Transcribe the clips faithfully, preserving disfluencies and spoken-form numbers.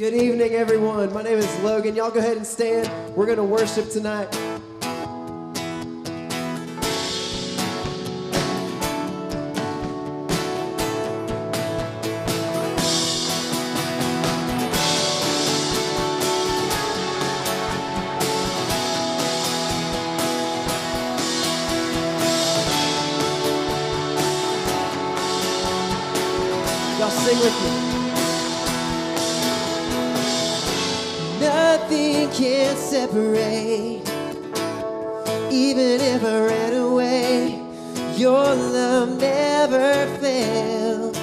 Good evening, everyone. My name is Logan. Y'all go ahead and stand. We're going to worship tonight. Y'all sing with me. Nothing can separate. Even if I ran away, your love never fails.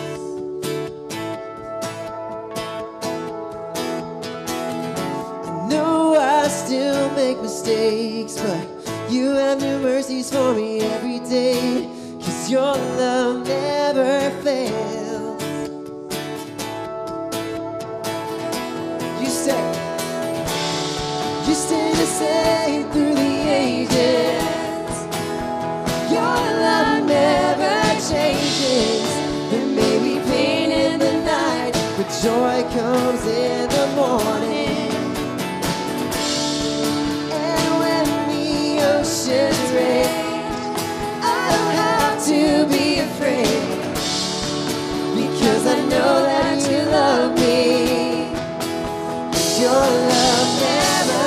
I know I still make mistakes, but you have new mercies for me every day, 'cause your love never fails. You say, you stay the same through the ages. Your love never changes. There may be pain in the night, but joy comes in the morning. And when the oceans rage, I don't have to be afraid, because I know that you love me. 'Cause your love never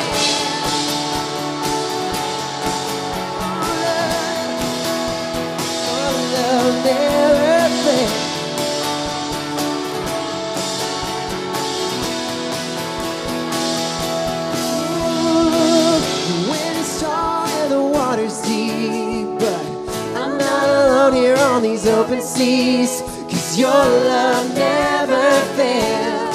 never fail. The wind is strong and the water's deep, but I'm not alone here on these open seas, 'cause your love never fails.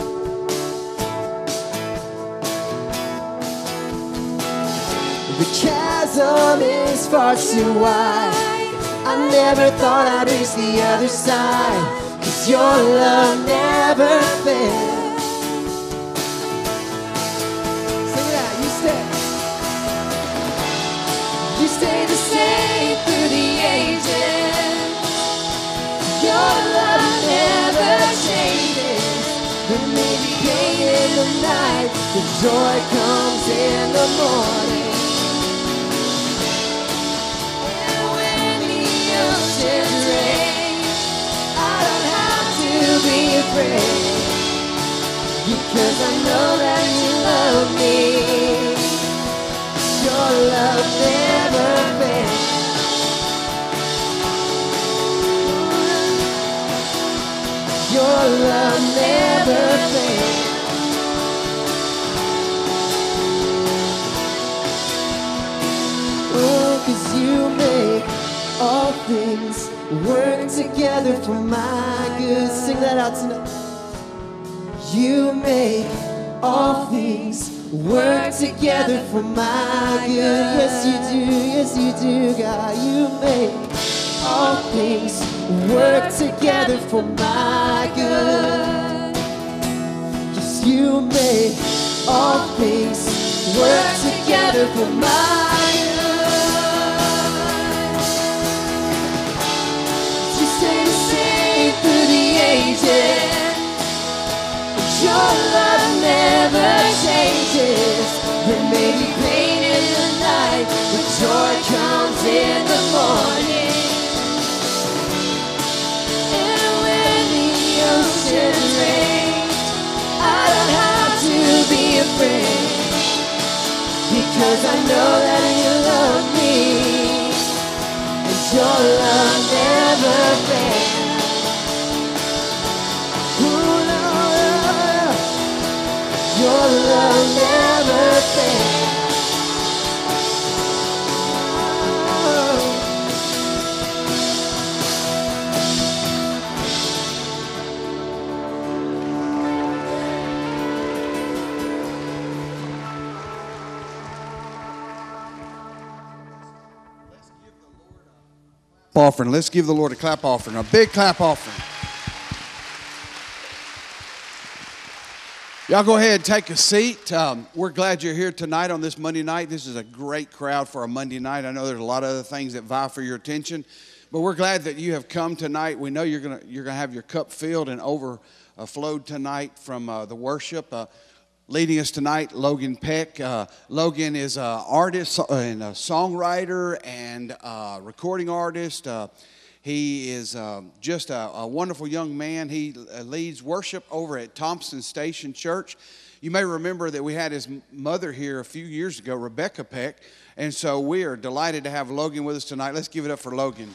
The chasm is far too wide. I never thought I'd reach the other side, 'cause your love never fails. Sing it out, you stay. You stay the same through the ages. Your love never changes. There may be pain in the night, but joy comes in the morning. I don't have to be afraid, because I know that you love me. Your love never fails. Your love never fails. Oh, 'cause you make all things work together for my good. Sing that out tonight. You make all things work together for my good. Yes, you do. Yes, you do, God. You make all things work together for my good. Yes, you make all things work together for my good. Through the ages, your love never changes. There may be pain in the night, but joy comes in the morning. And when the oceans rage, I don't have to be afraid, because I know that you love me. And your love never fails. Your love never fails. Offering. Let's give the Lord a clap offering, a big clap offering. Y'all go ahead and take a seat. Um, we're glad you're here tonight on this Monday night. This is a great crowd for a Monday night. I know there's a lot of other things that vie for your attention, but we're glad that you have come tonight. We know you're gonna you're gonna have your cup filled and over uh, flowed tonight from uh, the worship. Uh, leading us tonight, Logan Peck. Uh, Logan is an artist and a songwriter and a recording artist. Uh, he is uh, just a, a wonderful young man. He uh, leads worship over at Thompson Station Church. You may remember that we had his mother here a few years ago, Rebecca Peck. And so we are delighted to have Logan with us tonight. Let's give it up for Logan.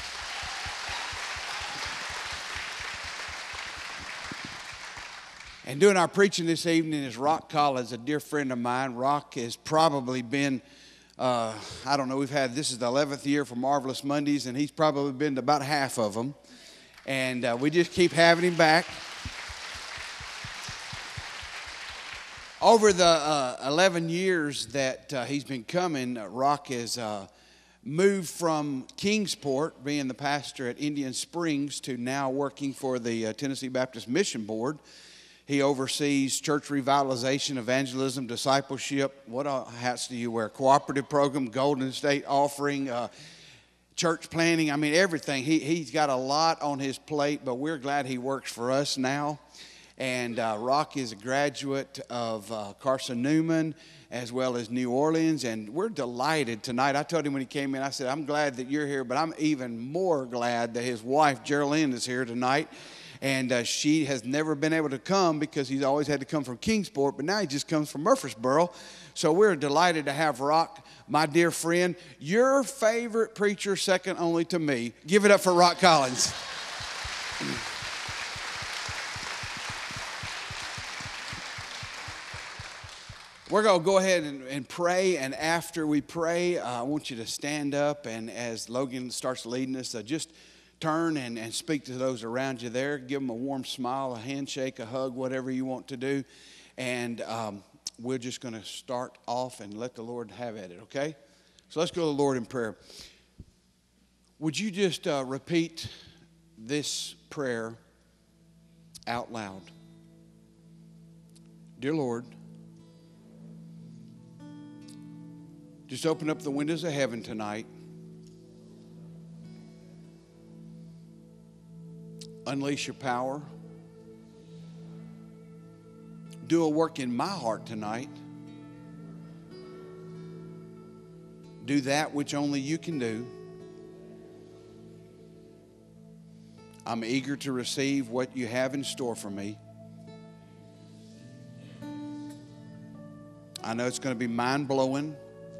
And doing our preaching this evening is Rock Collins, a dear friend of mine. Rock has probably been, uh, I don't know, we've had, this is the eleventh year for Marvelous Mondays, and he's probably been to about half of them. And uh, we just keep having him back. Over the uh, eleven years that uh, he's been coming, uh, Rock has uh, moved from Kingsport, being the pastor at Indian Springs, to now working for the uh, Tennessee Baptist Mission Board. He oversees church revitalization, evangelism, discipleship. What hats do you wear? Cooperative program, Golden State offering, uh, church planning. I mean, everything. He, he's got a lot on his plate, but we're glad he works for us now. And uh, Rock is a graduate of uh, Carson Newman as well as New Orleans. And we're delighted tonight. I told him when he came in, I said, I'm glad that you're here, but I'm even more glad that his wife, Geraldine, is here tonight. And uh, she has never been able to come because he's always had to come from Kingsport, but now he just comes from Murfreesboro. So we're delighted to have Rock, my dear friend, your favorite preacher, second only to me. Give it up for Rock Collins. We're going to go ahead and, and pray, and after we pray, uh, I want you to stand up, and as Logan starts leading us, uh, just turn and, and speak to those around you there. Give them a warm smile, a handshake, a hug, whatever you want to do. And um, we're just going to start off and let the Lord have at it, okay? So let's go to the Lord in prayer. Would you just uh, repeat this prayer out loud? Dear Lord, just open up the windows of heaven tonight. Unleash your power. Do a work in my heart tonight. Do that which only you can do. I'm eager to receive what you have in store for me. I know it's going to be mind-blowing,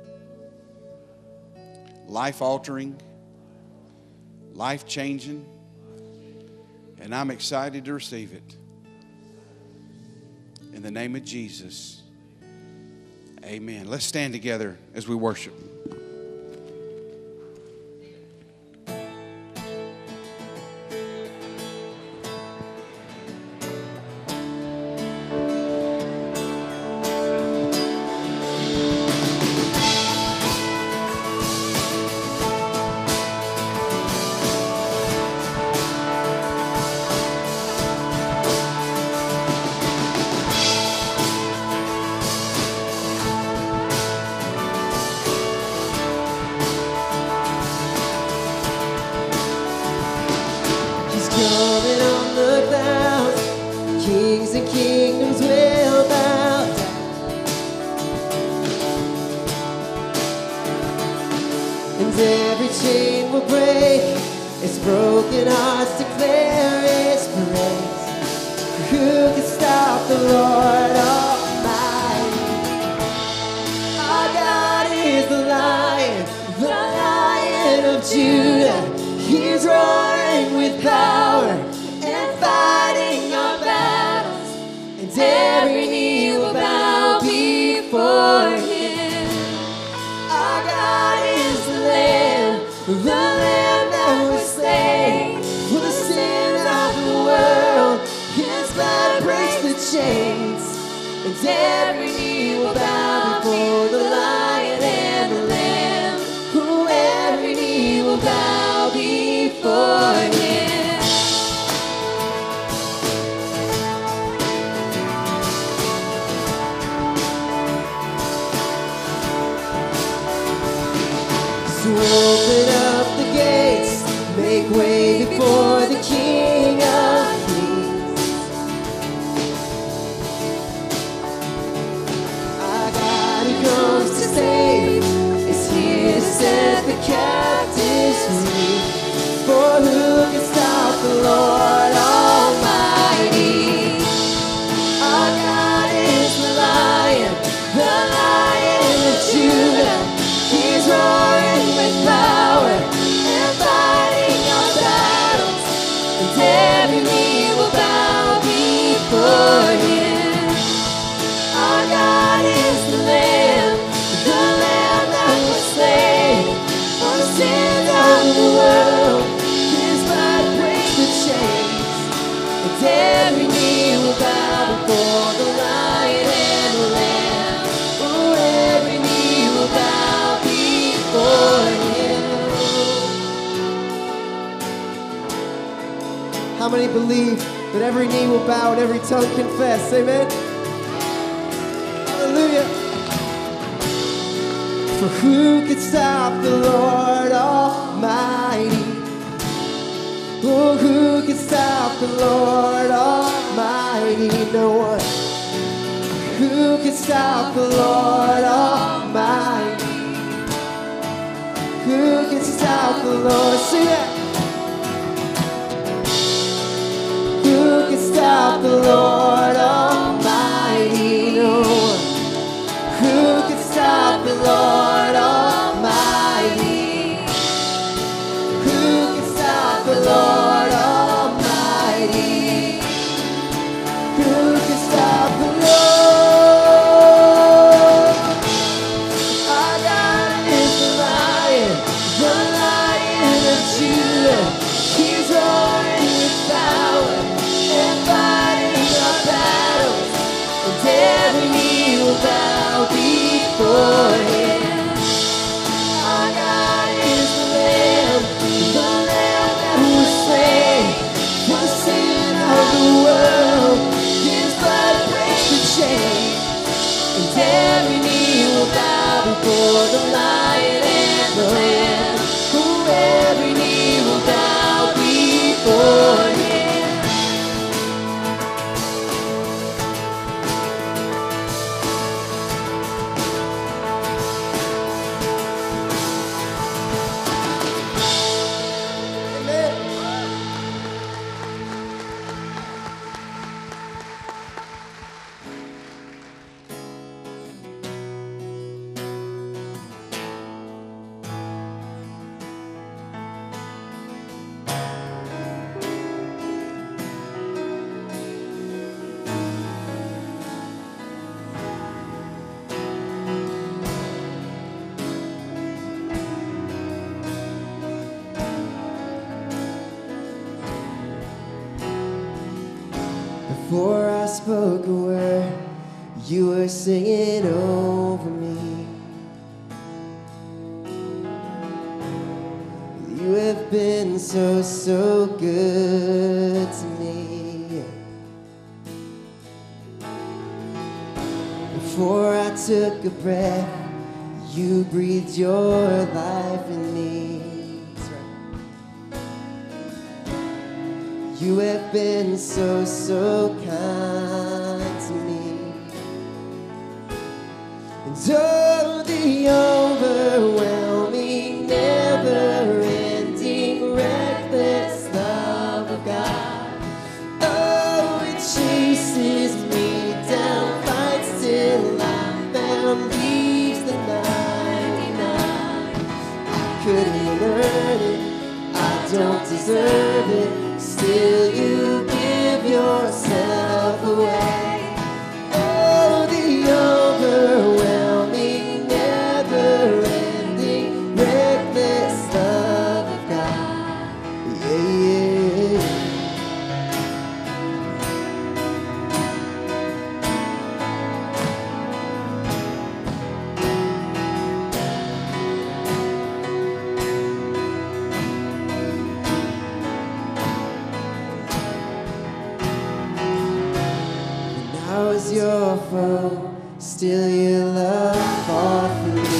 life-altering, life-changing. And I'm excited to receive it. In the name of Jesus, amen. Let's stand together as we worship. many believe that every knee will bow and every tongue confess? Amen? Hallelujah. For who could stop the Lord Almighty? Oh, who can stop the Lord Almighty? No one. Who can stop the Lord Almighty? Who can stop the Lord? Sing that. Who can stop the Lord Almighty? No one. Who can stop the Lord Almighty? Who can stop the Lord Almighty? Who can stop the Lord? Our God is the Lion, the Lion of Judah. He's roaring with power and fighting our battles, and every knee will bow before Him. Our God is the Lamb, the Lamb that was slain for the sin of the world. His blood breaks the chain, and every knee will bow before the Lion and the Lamb. Oh, every knee will bow before Him. Before I spoke a word, you were singing over me. You have been so, so good to me. Before I took a breath, you breathed your life in me. That's right. You have been so, so kind to me. And oh, the overwhelming, never-ending, reckless love of God. Oh, it chases me down, fights till I'm found, leaves the ninety-nine. I couldn't earn it, I don't deserve it. Still you give yourself away. Oh, the overwhelming, never-ending, reckless love of God. Yeah, yeah. I was your foe, still your love fought for me.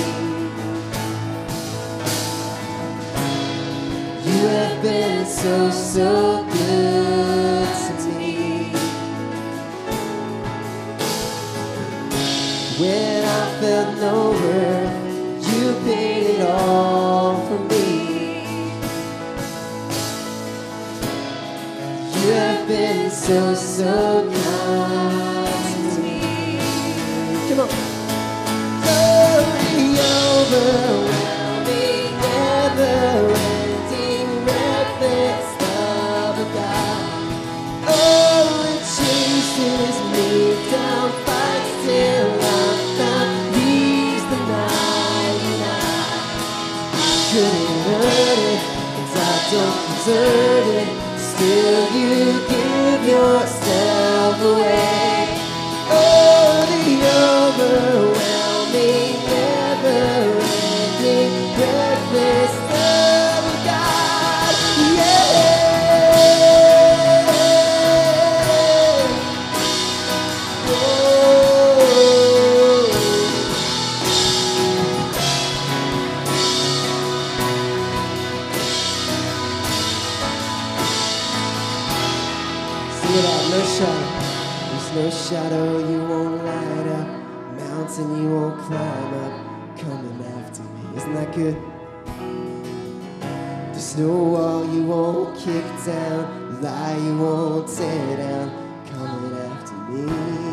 You have been so, so good to me. When I felt no worth, you paid it all for me. You have been so, so kind. Come on. Oh, the overwhelming, never-ending, reckless love of God. Oh, it chases me down, fights till I'm found, leaves the ninety-nine. I couldn't earn it, 'cause I don't deserve it. Still you give yourself away. No shadow you won't light up, mountain you won't climb up, coming after me. Isn't that good? There's no wall you won't kick down, lie you won't tear down, coming after me.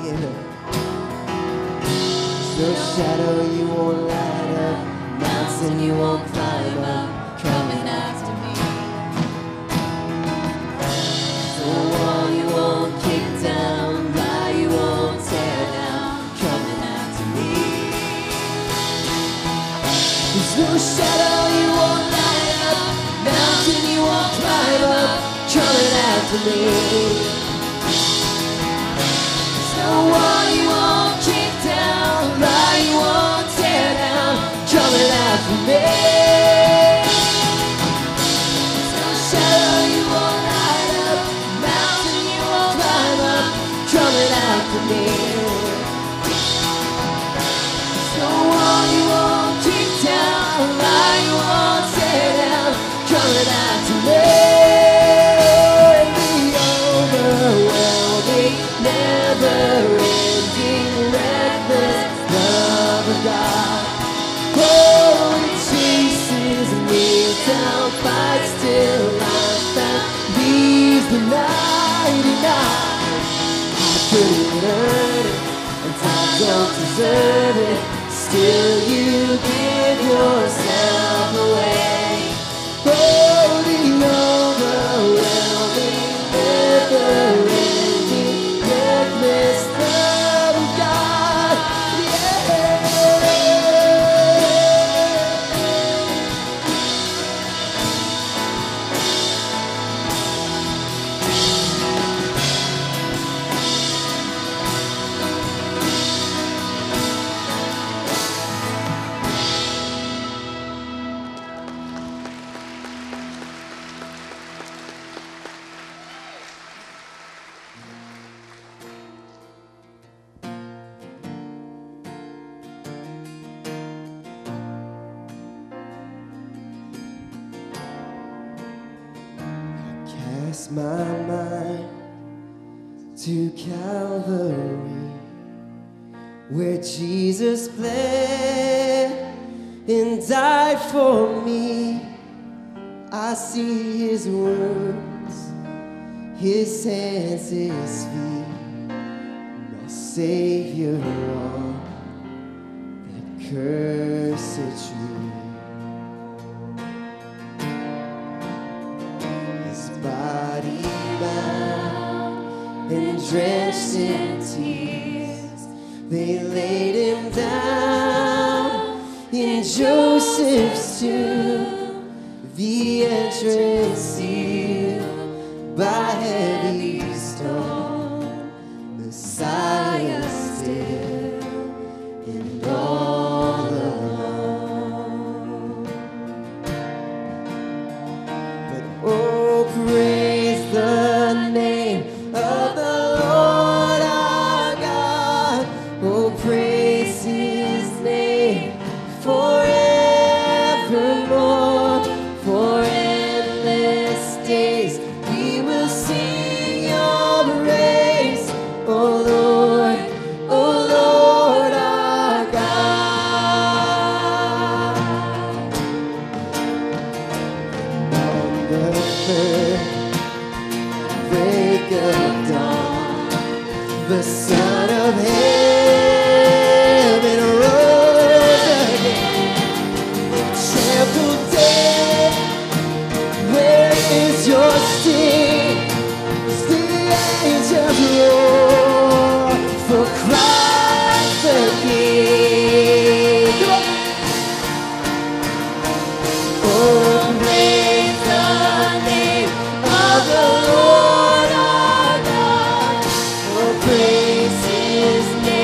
There's no shadow you won't light up, mountain you won't climb up, coming after me. There's no wall you won't kick down, lie you won't tear down, coming after me. There's no shadow you won't light up, mountain you won't climb up, coming after me. There's no wall you won't kick down, lie you won't tear down, coming after me. There's no shadow you won't light up, mountain you won't climb up, coming after me. There's no wall you won't kick down, lie you won't tear down, coming after me. The overwhelming, never-ending, reckless love of God. Oh, it chases me down, fights till I'm found, leaves the ninety-nine. I couldn't earn it, and I don't deserve it, still you give yourself away. Oh, the overwhelming, never-ending, reckless love of God. Yeah. Cast my mind to Calvary, where Jesus bled and died for me. I see his wounds, his hands, his feet, my Savior on that cursed tree. His body bound and drenched in tears, they laid him down in Joseph's tomb, the entrance sealed by heavy stone, Messiah still and all alone. But oh, praise the name of the Lord our God. Oh, praise his name forevermore. For endless days we will sing your praise. Oh Lord, oh Lord our God. On the third break of dawn, the Son of Heaven rose again, trampled death. Where is your sting? As the angels roar for Christ the King. Come on. Oh, praise the name of the Lord our God. Oh, praise his name.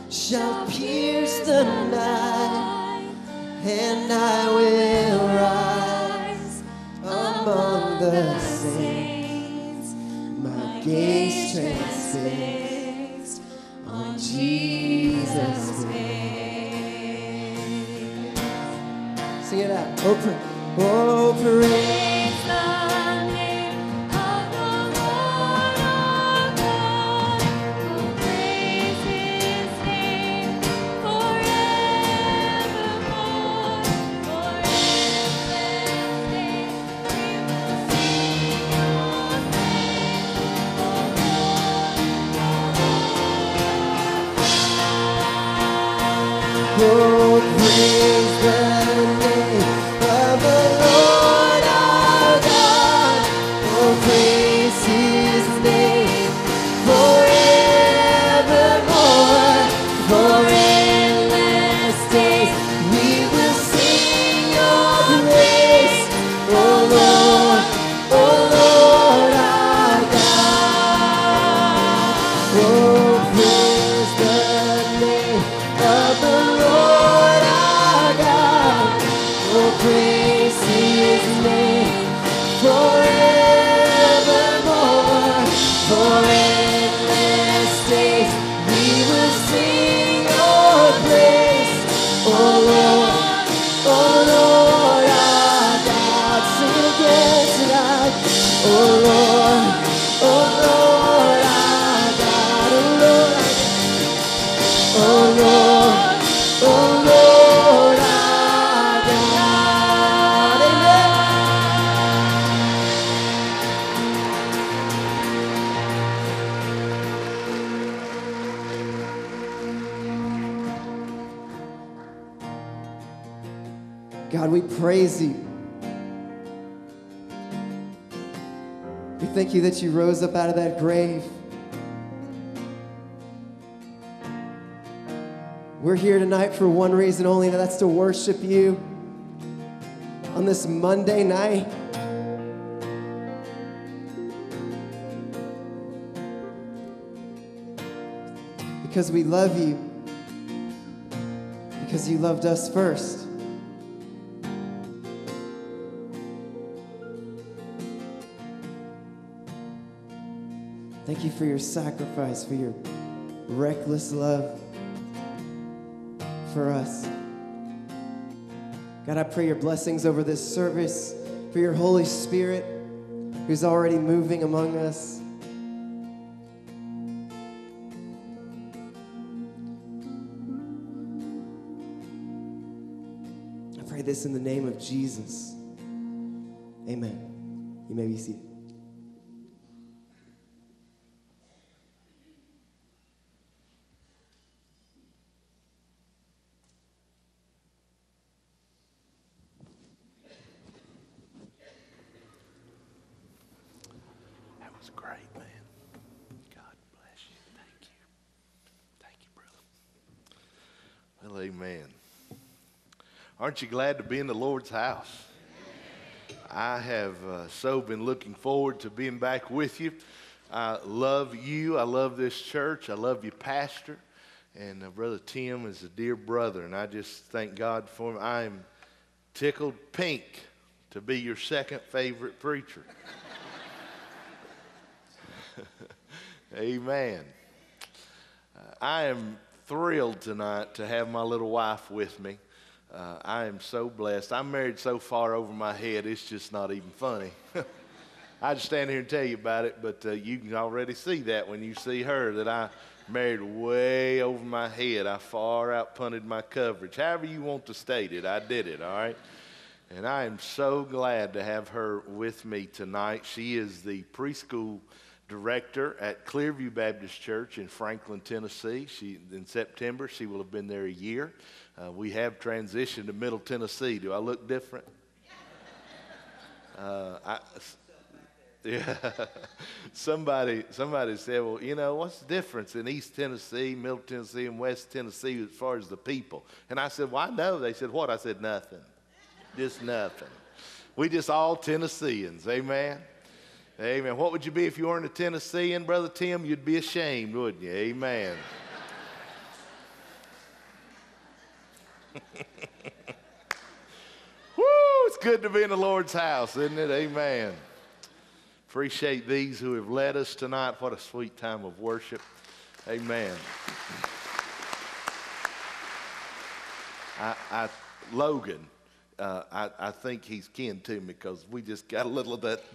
shall pierce the night, and I will rise among the saints, my gaze transfixed on Jesus' name. Sing it out. Open. Oh, praise. Oh, praise the name of the Lord our God. Oh, praise His name forevermore. For endless days we will sing Your praise. Oh Lord, oh Lord our God. Oh, praise the name of the Lord our God. Oh, praise His name forevermore. For endless days we will sing Your praise. Oh Lord, oh Lord our God. Sing it again tonight. Oh Lord, oh Lord our God. Oh Lord, oh Lord. Oh Lord our God, amen. God, we praise You. We thank You that You rose up out of that grave. We're here tonight for one reason only, and that's to worship You on this Monday night. Because we love You. Because You loved us first. Thank You for Your sacrifice, for Your reckless love for us. God, I pray Your blessings over this service, for Your Holy Spirit who's already moving among us. I pray this in the name of Jesus. Amen. You may be seated. Amen. Aren't you glad to be in the Lord's house? I have uh, so been looking forward to being back with you. I love you. I love this church. I love you, Pastor. And uh, Brother Tim is a dear brother, and I just thank God for him. I am tickled pink to be your second favorite preacher. Amen. Uh, I am thrilled tonight to have my little wife with me. Uh, I am so blessed. I'm married so far over my head, it's just not even funny. I just stand here and tell you about it, but uh, you can already see that when you see her, that I married way over my head. I far out punted my coverage. However you want to state it, I did it, all right? And I am so glad to have her with me tonight. She is the preschool director at Clearview Baptist Church in Franklin, Tennessee. She, in September, she will have been there a year. Uh, we have transitioned to Middle Tennessee. Do I look different? Uh, I, yeah. somebody, somebody said, well, you know, what's the difference in East Tennessee, Middle Tennessee, and West Tennessee as far as the people? And I said, well, I know. They said, what? I said, nothing. Just nothing. We just all Tennesseans. Amen. Amen. What would you be if you weren't a Tennessean, Brother Tim? You'd be ashamed, wouldn't you? Amen. Woo, it's good to be in the Lord's house, isn't it? Amen. Appreciate these who have led us tonight. What a sweet time of worship. Amen. I, I Logan, uh, I, I think he's kin to me because we just got a little of that.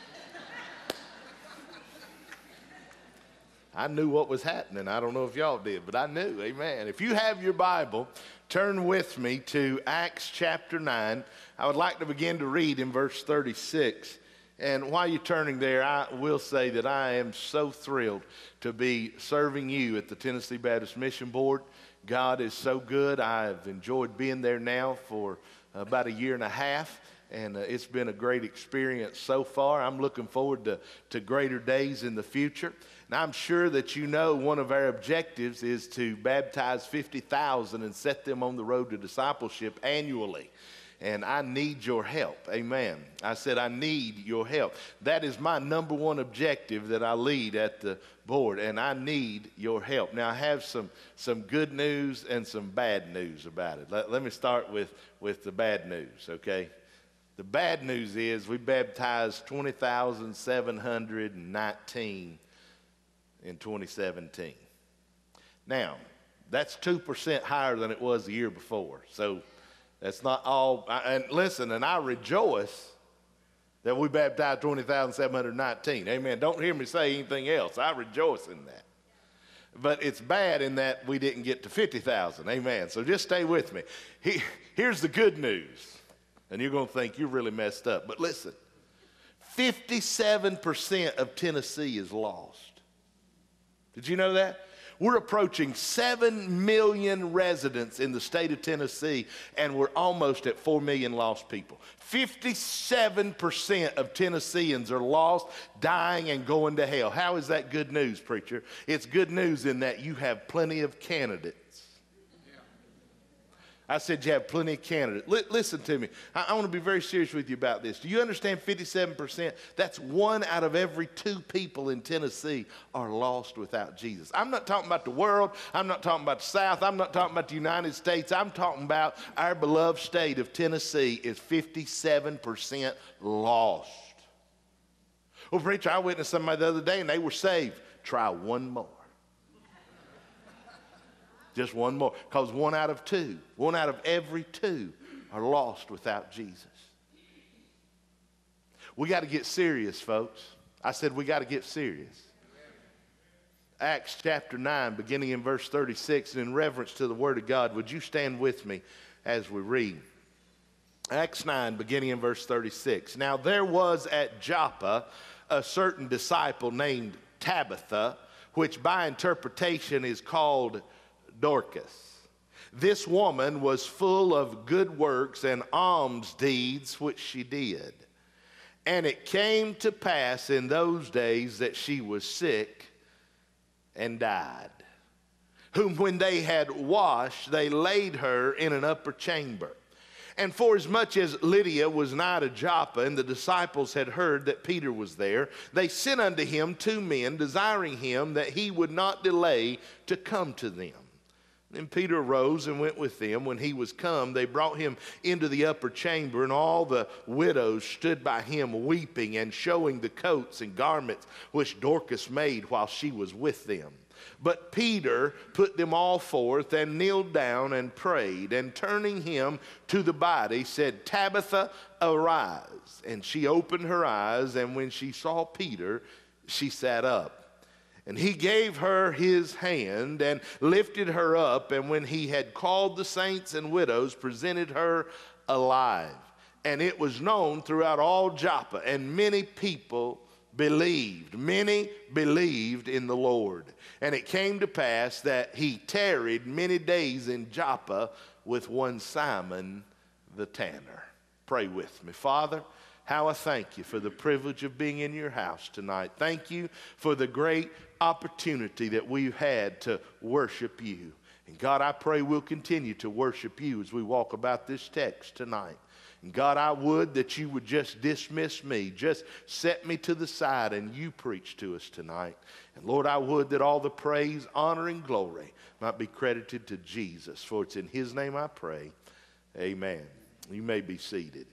I knew what was happening. I don't know if y'all did, but I knew. Amen. If you have your Bible, turn with me to Acts chapter nine. I would like to begin to read in verse thirty-six. And while you're turning there, I will say that I am so thrilled to be serving you at the Tennessee Baptist Mission Board. God is so good. I've enjoyed being there now for about a year and a half, and uh, it's been a great experience so far. I'm looking forward to, to greater days in the future. And I'm sure that you know one of our objectives is to baptize fifty thousand and set them on the road to discipleship annually. And I need your help. Amen. I said, I need your help. That is my number one objective that I lead at the board, and I need your help. Now, I have some, some good news and some bad news about it. Let, let me start with, with the bad news, okay? The bad news is we baptized twenty thousand seven hundred nineteen in twenty seventeen. Now, that's two percent higher than it was the year before, so that's not all. And listen, and I rejoice that we baptized twenty thousand seven hundred nineteen. Amen. Don't hear me say anything else. I rejoice in that. But it's bad in that we didn't get to fifty thousand. Amen. So just stay with me. He, here's the good news. And you're going to think you're really messed up. But listen, fifty-seven percent of Tennessee is lost. Did you know that? We're approaching seven million residents in the state of Tennessee, and we're almost at four million lost people. fifty-seven percent of Tennesseans are lost, dying, and going to hell. How is that good news, preacher? It's good news in that you have plenty of candidates. I said you have plenty of candidates. L- listen to me. I, I want to be very serious with you about this. Do you understand fifty-seven percent? That's one out of every two people in Tennessee are lost without Jesus. I'm not talking about the world. I'm not talking about the South. I'm not talking about the United States. I'm talking about our beloved state of Tennessee is fifty-seven percent lost. Well, preacher, I witnessed somebody the other day and they were saved. Try one more. Just one more. Because one out of two, one out of every two are lost without Jesus. We got to get serious, folks. I said we got to get serious. Acts chapter nine, beginning in verse thirty-six, and in reverence to the word of God, would you stand with me as we read? Acts nine, beginning in verse thirty-six. Now there was at Joppa a certain disciple named Tabitha, which by interpretation is called Dorcas. This woman was full of good works and alms deeds which she did. And it came to pass in those days that she was sick and died, whom when they had washed, they laid her in an upper chamber. And forasmuch as Lydia was nigh to Joppa, and the disciples had heard that Peter was there, they sent unto him two men, desiring him that he would not delay to come to them. Then Peter arose and went with them. When he was come, they brought him into the upper chamber, and all the widows stood by him weeping and showing the coats and garments which Dorcas made while she was with them. But Peter put them all forth and kneeled down and prayed, and turning him to the body said, Tabitha, arise. And she opened her eyes, and when she saw Peter, she sat up. And he gave her his hand and lifted her up, and when he had called the saints and widows, presented her alive. And it was known throughout all Joppa, and many people believed. Many believed in the Lord. And it came to pass that he tarried many days in Joppa with one Simon the tanner. Pray with me. Father, how I thank you for the privilege of being in your house tonight. Thank you for the great opportunity that we've had to worship you. And God, I pray we'll continue to worship you as we walk about this text tonight. God, I would that you would just dismiss me, just set me to the side and you preach to us tonight. And Lord, I would that all the praise, honor, and glory might be credited to Jesus. For it's in his name I pray. Amen. You may be seated.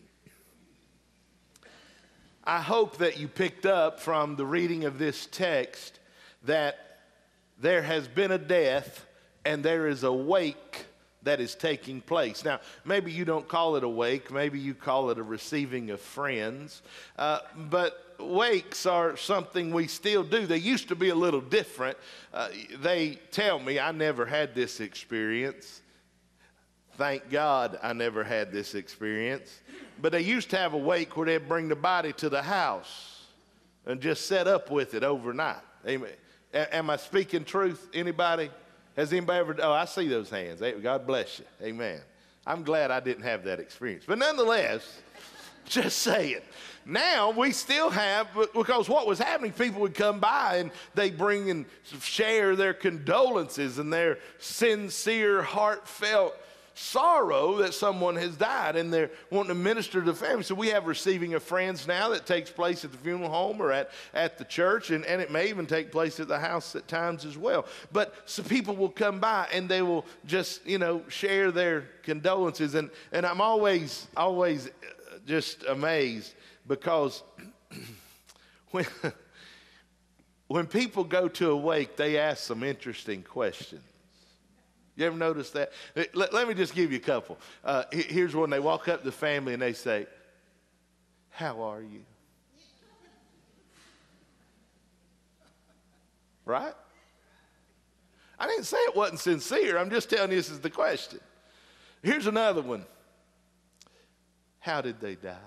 I hope that you picked up from the reading of this text that there has been a death and there is a wake that is taking place. Now, maybe you don't call it a wake. Maybe you call it a receiving of friends. Uh, but wakes are something we still do. They used to be a little different. Uh, they tell me, I never had this experience. Thank God I never had this experience. But they used to have a wake where they'd bring the body to the house and just set up with it overnight. Amen. A- am I speaking truth? Anybody? Has anybody ever? Oh, I see those hands. Hey, God bless you. Amen. I'm glad I didn't have that experience. But nonetheless, just saying. Now we still have, because what was happening, people would come by and they bring and share their condolences and their sincere, heartfelt sorrow that someone has died, and they're wanting to minister to the family. So we have receiving of friends now that takes place at the funeral home or at, at the church, and, and it may even take place at the house at times as well. But so people will come by and they will just, you know, share their condolences. And, and I'm always, always just amazed because when, when people go to a wake, they ask some interesting questions. You ever notice that? Let, let me just give you a couple. Uh, here's one. They walk up to the family and they say, "How are you?" Right? I didn't say it wasn't sincere. I'm just telling you this is the question. Here's another one. How did they die?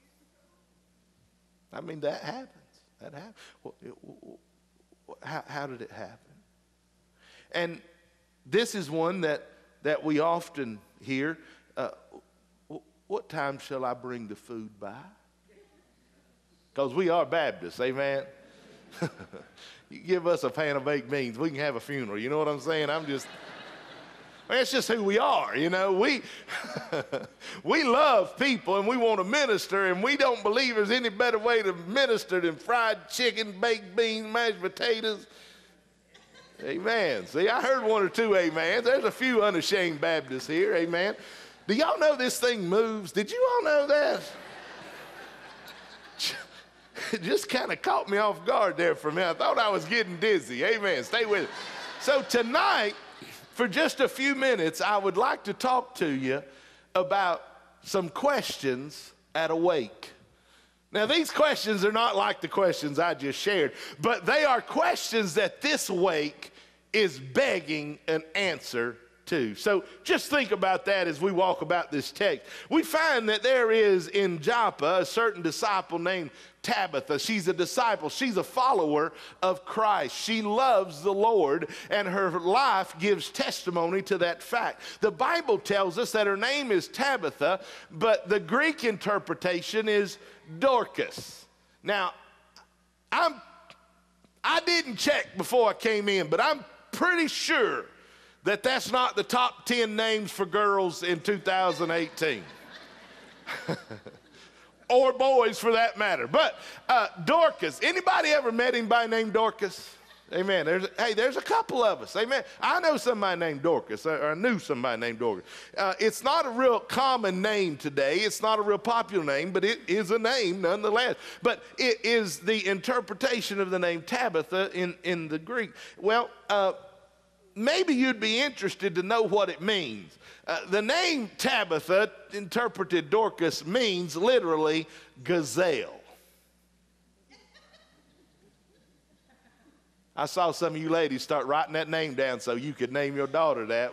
I mean, that happens. That happens. Well, it, how, how did it happen? And this is one that, that we often hear. Uh, what time shall I bring the food by? Because we are Baptists, amen? You give us a pan of baked beans, we can have a funeral. You know what I'm saying? I'm just, I mean, it's just who we are, you know. We, we love people and we want to minister, and we don't believe there's any better way to minister than fried chicken, baked beans, mashed potatoes. Amen. See, I heard one or two amens. There's a few unashamed Baptists here. Amen. Do y'all know this thing moves? Did you all know that? It just kind of caught me off guard there for a minute. I thought I was getting dizzy. Amen. Stay with it. So tonight, for just a few minutes, I would like to talk to you about some questions at a wake. Now, these questions are not like the questions I just shared, but they are questions that this wake is begging an answer to. So just think about that as we walk about this text. We find that there is in Joppa a certain disciple named Tabitha. She's a disciple. She's a follower of Christ. She loves the Lord, and her life gives testimony to that fact. The Bible tells us that her name is Tabitha, but the Greek interpretation is Dorcas. Now, I'm, I didn't check before I came in, but I'm pretty sure that that's not the top ten names for girls in two thousand eighteen. Or boys for that matter. But uh, Dorcas, anybody ever met anybody named Dorcas? Amen. There's, hey, there's a couple of us. Amen. I know somebody named Dorcas, or I knew somebody named Dorcas. Uh, it's not a real common name today. It's not a real popular name, but it is a name nonetheless. But it is the interpretation of the name Tabitha in, in the Greek. Well, uh, maybe you'd be interested to know what it means. Uh, the name Tabitha, interpreted Dorcas, means literally gazelle. I saw some of you ladies start writing that name down so you could name your daughter that.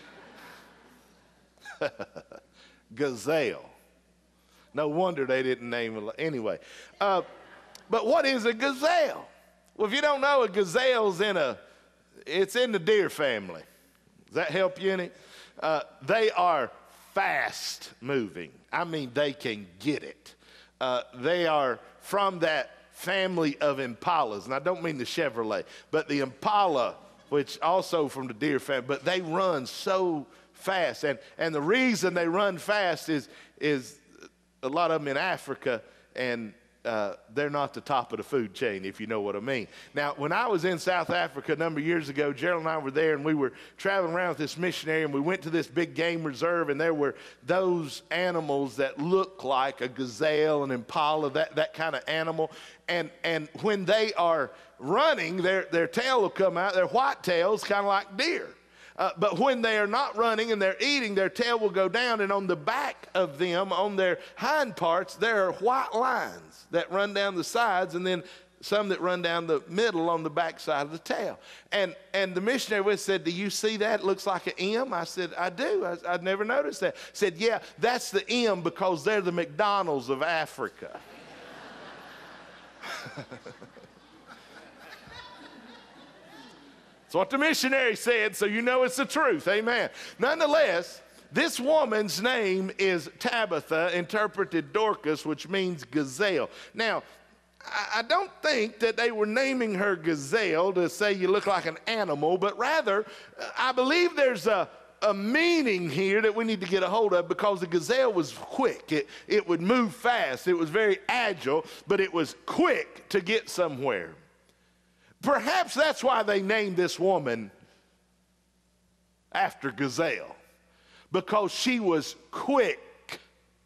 Gazelle. No wonder they didn't name it. Anyway, uh, but what is a gazelle? Well, if you don't know, a gazelle's in a, it's in the deer family. Does that help you any? Uh, they are fast moving. I mean, they can get it. Uh, they are from that family of impalas, and I don't mean the Chevrolet, but the impala, which also from the deer family, but they run so fast, and, and the reason they run fast is, is a lot of them in Africa, and uh, they're not the top of the food chain, if you know what I mean. Now, when I was in South Africa a number of years ago, Gerald and I were there, and we were traveling around with this missionary, and we went to this big game reserve, and there were those animals that look like a gazelle, an impala, that, that kind of animal. And, and when they are running, their, their tail will come out, their white tails, kind of like deer. Uh, but when they are not running and they're eating, their tail will go down, and on the back of them, on their hind parts, there are white lines that run down the sides, and then some that run down the middle on the back side of the tail. And, and the missionary with said, do you see that? It looks like an M. I said, I do. I, I'd never noticed that. Said, yeah, that's the M because they're the McDonald's of Africa. That's what the missionary said, so you know it's the truth. Amen. Nonetheless, this woman's name is Tabitha, interpreted Dorcas, which means gazelle. Now, I don't think that they were naming her gazelle to say you look like an animal, but rather, I believe there's a, a meaning here that we need to get a hold of, because the gazelle was quick. It, it would move fast. It was very agile, but it was quick to get somewhere. Perhaps that's why they named this woman after gazelle, because she was quick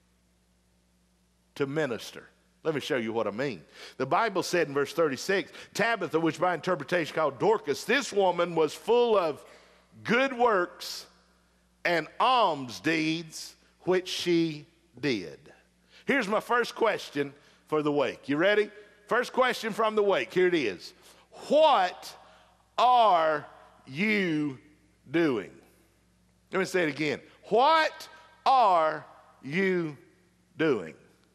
to minister. Let me show you what I mean. The Bible said in verse thirty-six, Tabitha, which by interpretation called Dorcas, this woman was full of good works and alms deeds, which she did. Here's my first question for the wake. You ready? First question from the wake. Here it is. What are you doing? Let me say it again. What are you doing?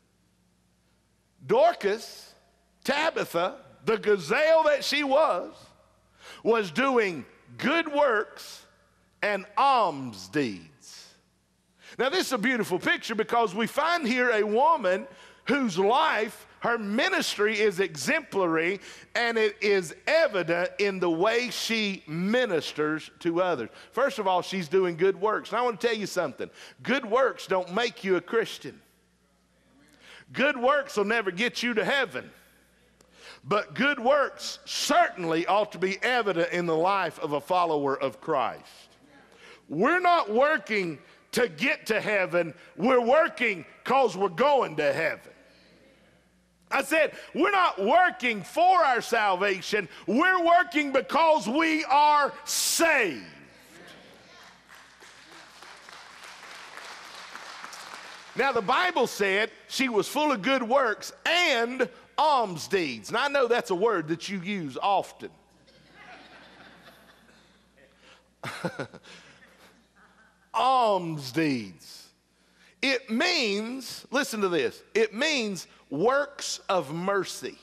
Dorcas, Tabitha, the gazelle that she was, was doing good works and alms deeds. Now, this is a beautiful picture, because we find here a woman whose life, her ministry is exemplary, and it is evident in the way she ministers to others. First of all, she's doing good works. And I want to tell you something. Good works don't make you a Christian. Good works will never get you to heaven. But good works certainly ought to be evident in the life of a follower of Christ. We're not working to get to heaven. We're working because we're going to heaven. I said, we're not working for our salvation. We're working because we are saved. Now, the Bible said she was full of good works and alms deeds. And I know that's a word that you use often. Alms deeds. It means, listen to this, it means works of mercy.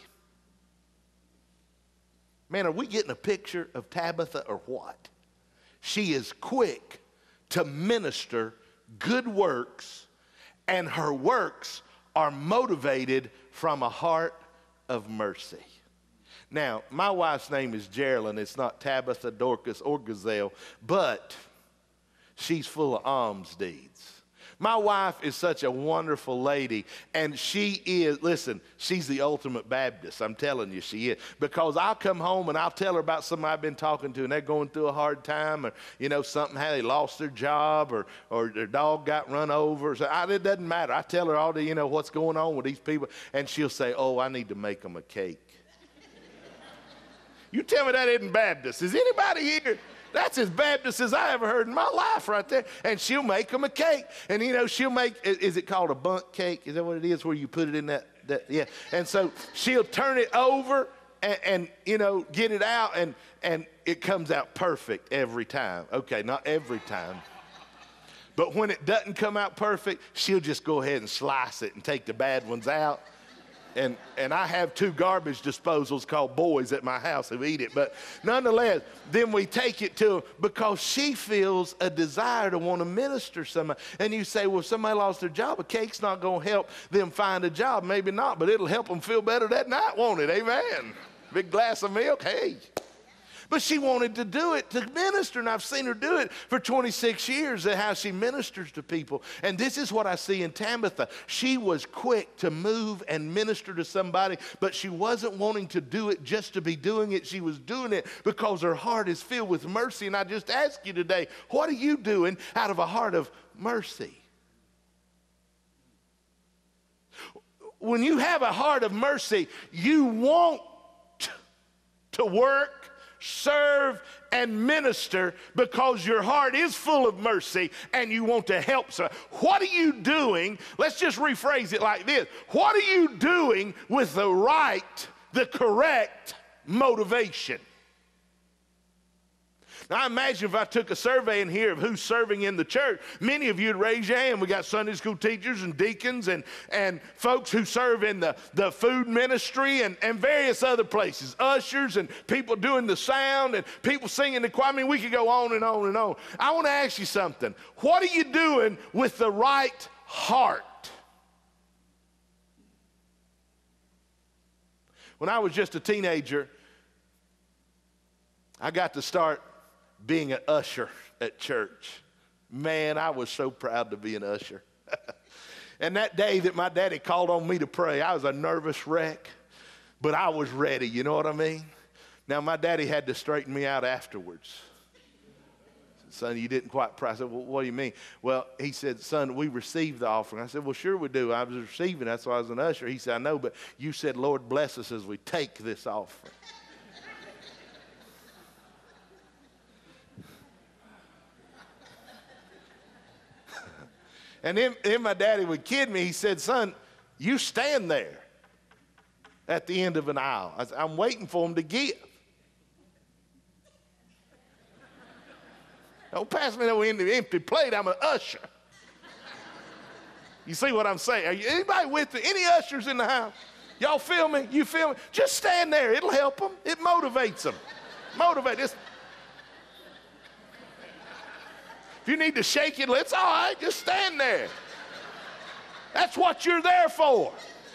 Man, are we getting a picture of Tabitha or what? She is quick to minister good works, and her works are motivated from a heart of mercy. Now, my wife's name is Geraldine. It's not Tabitha, Dorcas, or Gazelle, but she's full of alms deeds. My wife is such a wonderful lady, and she is, listen, she's the ultimate Baptist. I'm telling you, she is. Because I'll come home and I'll tell her about somebody I've been talking to, and they're going through a hard time, or, you know, something, how they lost their job, or, or their dog got run over. So I, it doesn't matter. I tell her all the, you know, what's going on with these people, and she'll say, oh, I need to make them a cake. You tell me that isn't Baptist. Is anybody here? That's as Baptist as I ever heard in my life right there. And she'll make them a cake. And, you know, she'll make, is it called a bundt cake? Is that what it is, where you put it in that, that yeah. And so she'll turn it over and, and, you know, get it out, and, and it comes out perfect every time. Okay, not every time. But when it doesn't come out perfect, she'll just go ahead and slice it and take the bad ones out. And, and I have two garbage disposals called boys at my house who eat it. But nonetheless, then we take it to her because she feels a desire to want to minister somebody. And you say, well, if somebody lost their job, a cake's not going to help them find a job. Maybe not, but it'll help them feel better that night, won't it? Amen. Big glass of milk, hey. But she wanted to do it to minister, and I've seen her do it for twenty-six years, and how she ministers to people. And this is what I see in Tabitha. She was quick to move and minister to somebody, but she wasn't wanting to do it just to be doing it. She was doing it because her heart is filled with mercy. And I just ask you today, what are you doing out of a heart of mercy? When you have a heart of mercy, you want to work, serve, and minister because your heart is full of mercy and you want to help someone. What are you doing? Let's just rephrase it like this. What are you doing with the right, the correct motivation? Now, I imagine if I took a survey in here of who's serving in the church, many of you would raise your hand. We got Sunday school teachers and deacons and, and folks who serve in the, the food ministry and, and various other places, ushers and people doing the sound and people singing the choir. I mean, we could go on and on and on. I want to ask you something. What are you doing with the right heart? When I was just a teenager, I got to start being an usher at church. Man, I was so proud to be an usher. And that day that my daddy called on me to pray, I was a nervous wreck, but I was ready, you know what I mean? Now, my daddy had to straighten me out afterwards. Son, you didn't quite pray. I said, well, what do you mean? Well, he said, son, we received the offering. I said, well, sure we do. I was receiving, that's why I was an usher. He said, I know, but you said, Lord, bless us as we take this offering. And then, then my daddy would kid me. He said, son, you stand there at the end of an aisle. I said, I'm waiting for him to give. Don't pass me no empty plate. I'm an usher. You see what I'm saying? Are you, anybody with me? Any ushers in the house? Y'all feel me? You feel me? Just stand there. It'll help them. It motivates them. Motivate. It's, if you need to shake it, it's all right. Just stand there. That's what you're there for.